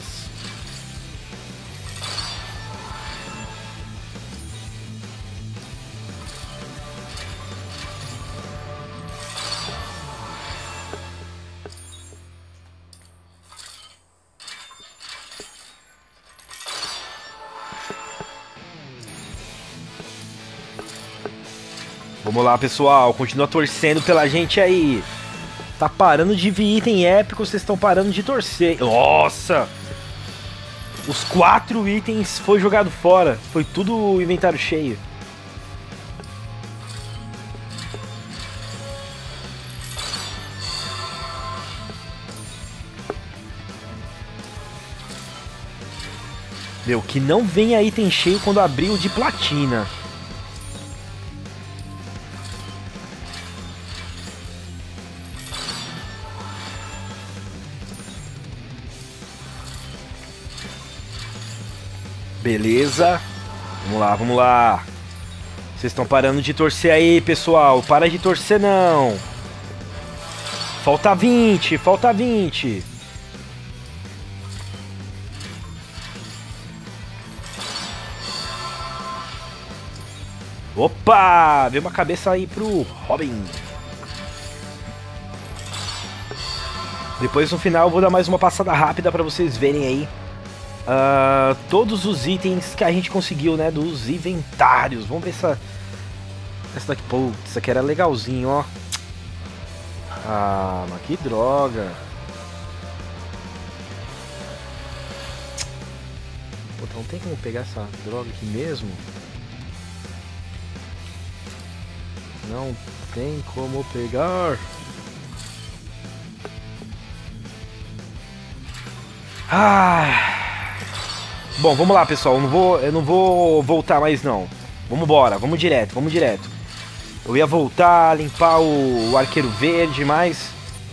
Vamos lá, pessoal. Continua torcendo pela gente aí. Tá parando de vir item épico, vocês estão parando de torcer. Nossa! Os quatro itens foi jogado fora. Foi tudo o inventário cheio. Meu, que não venha item cheio quando abrir o de platina. Beleza. Vamos lá, vamos lá. Vocês estão parando de torcer aí, pessoal. Para de torcer, não. Falta vinte, falta vinte. Opa! Veio uma cabeça aí pro Robin. Depois no final eu vou dar mais uma passada rápida pra vocês verem aí. Uh, todos os itens que a gente conseguiu, né, dos inventários. Vamos ver essa essa daqui, pô, isso aqui era legalzinho, ó. Ah, mas que droga. Pô, não tem como pegar essa droga aqui mesmo? Não tem como pegar. Ah. Bom, vamos lá, pessoal. Eu não vou, eu não vou voltar mais, não. Vamos embora, vamos direto, vamos direto. Eu ia voltar, limpar o, o arqueiro verde, mas...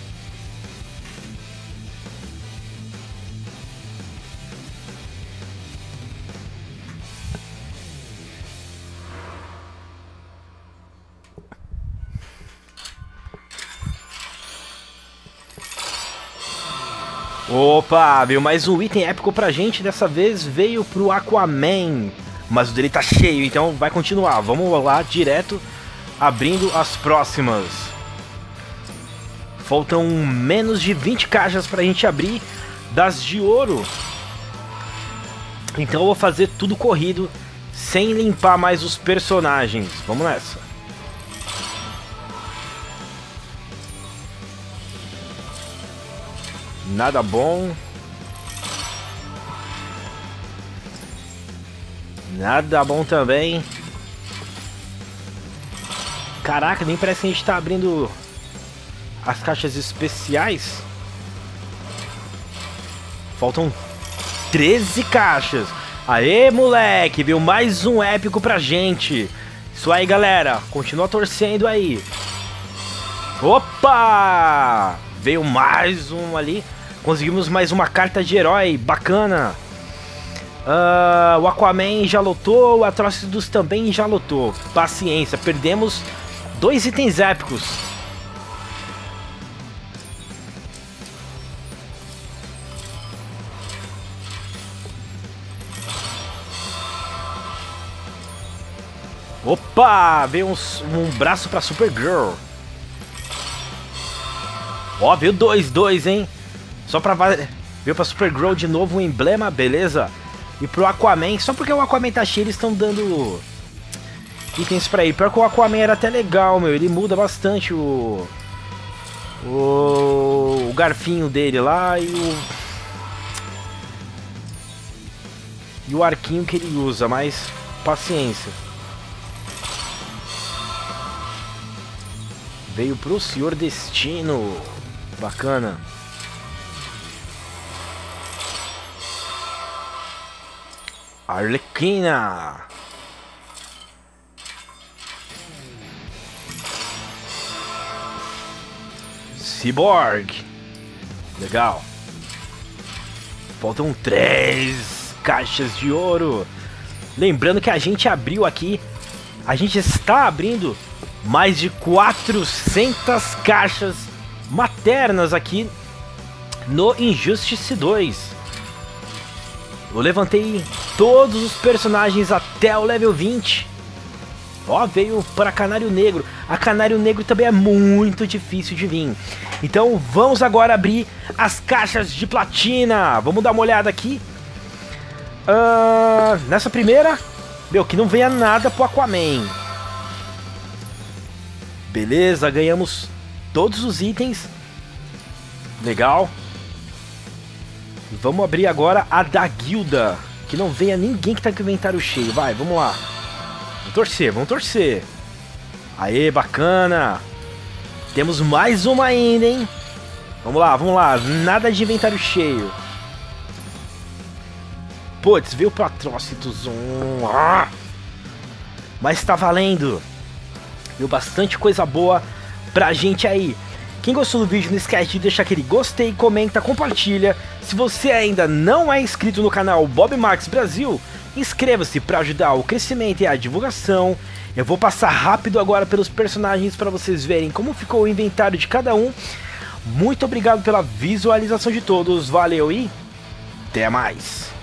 Opa, veio mais um item épico pra gente. Dessa vez veio pro Aquaman. Mas o dele tá cheio, então vai continuar. Vamos lá, direto, abrindo as próximas. Faltam menos de vinte caixas pra gente abrir das de ouro. Então eu vou fazer tudo corrido, sem limpar mais os personagens. Vamos nessa. Nada bom. Nada bom também. Caraca, nem parece que a gente tá abrindo as caixas especiais. Faltam treze caixas. Aê, moleque, viu? Mais um épico pra gente. Isso aí, galera. Continua torcendo aí. Opa! Veio mais um ali. Conseguimos mais uma carta de herói. Bacana. Uh, o Aquaman já lutou, o Atrocitus também já lutou. Paciência, perdemos dois itens épicos. Opa, veio um, um braço pra Supergirl. Ó, veio dois, dois, hein? Só pra... Veio pra Supergirl de novo um emblema, beleza? E pro Aquaman, só porque o Aquaman tá cheio, eles estão dando itens pra ele. Pior que o Aquaman era até legal, meu. Ele muda bastante o... O, o garfinho dele lá e o... E o arquinho que ele usa, mas paciência. Veio pro Senhor Destino. Bacana. Arlequina. Cyborg. Legal. Faltam três caixas de ouro. Lembrando que a gente abriu aqui, a gente está abrindo mais de quatrocentas caixas maternas aqui no Injustice dois. Eu levantei todos os personagens até o level vinte. Ó, veio para Canário Negro. A Canário Negro também é muito difícil de vir. Então vamos agora abrir as caixas de platina. Vamos dar uma olhada aqui. Uh, nessa primeira, meu, que não venha nada pro Aquaman. Beleza, ganhamos todos os itens. Legal. Vamos abrir agora a da guilda. Que não venha ninguém que tá com o inventário cheio. Vai, vamos lá. Vamos torcer, vamos torcer. Aê, bacana. Temos mais uma ainda, hein? Vamos lá, vamos lá. Nada de inventário cheio. Putz, veio pro Atrocitus um. Ah! Mas tá valendo. Veio bastante coisa boa pra gente aí. Quem gostou do vídeo, não esquece de deixar aquele gostei, comenta, compartilha. Se você ainda não é inscrito no canal Bob Marks Brasil, inscreva-se para ajudar o crescimento e a divulgação. Eu vou passar rápido agora pelos personagens para vocês verem como ficou o inventário de cada um. Muito obrigado pela visualização de todos, valeu e até mais!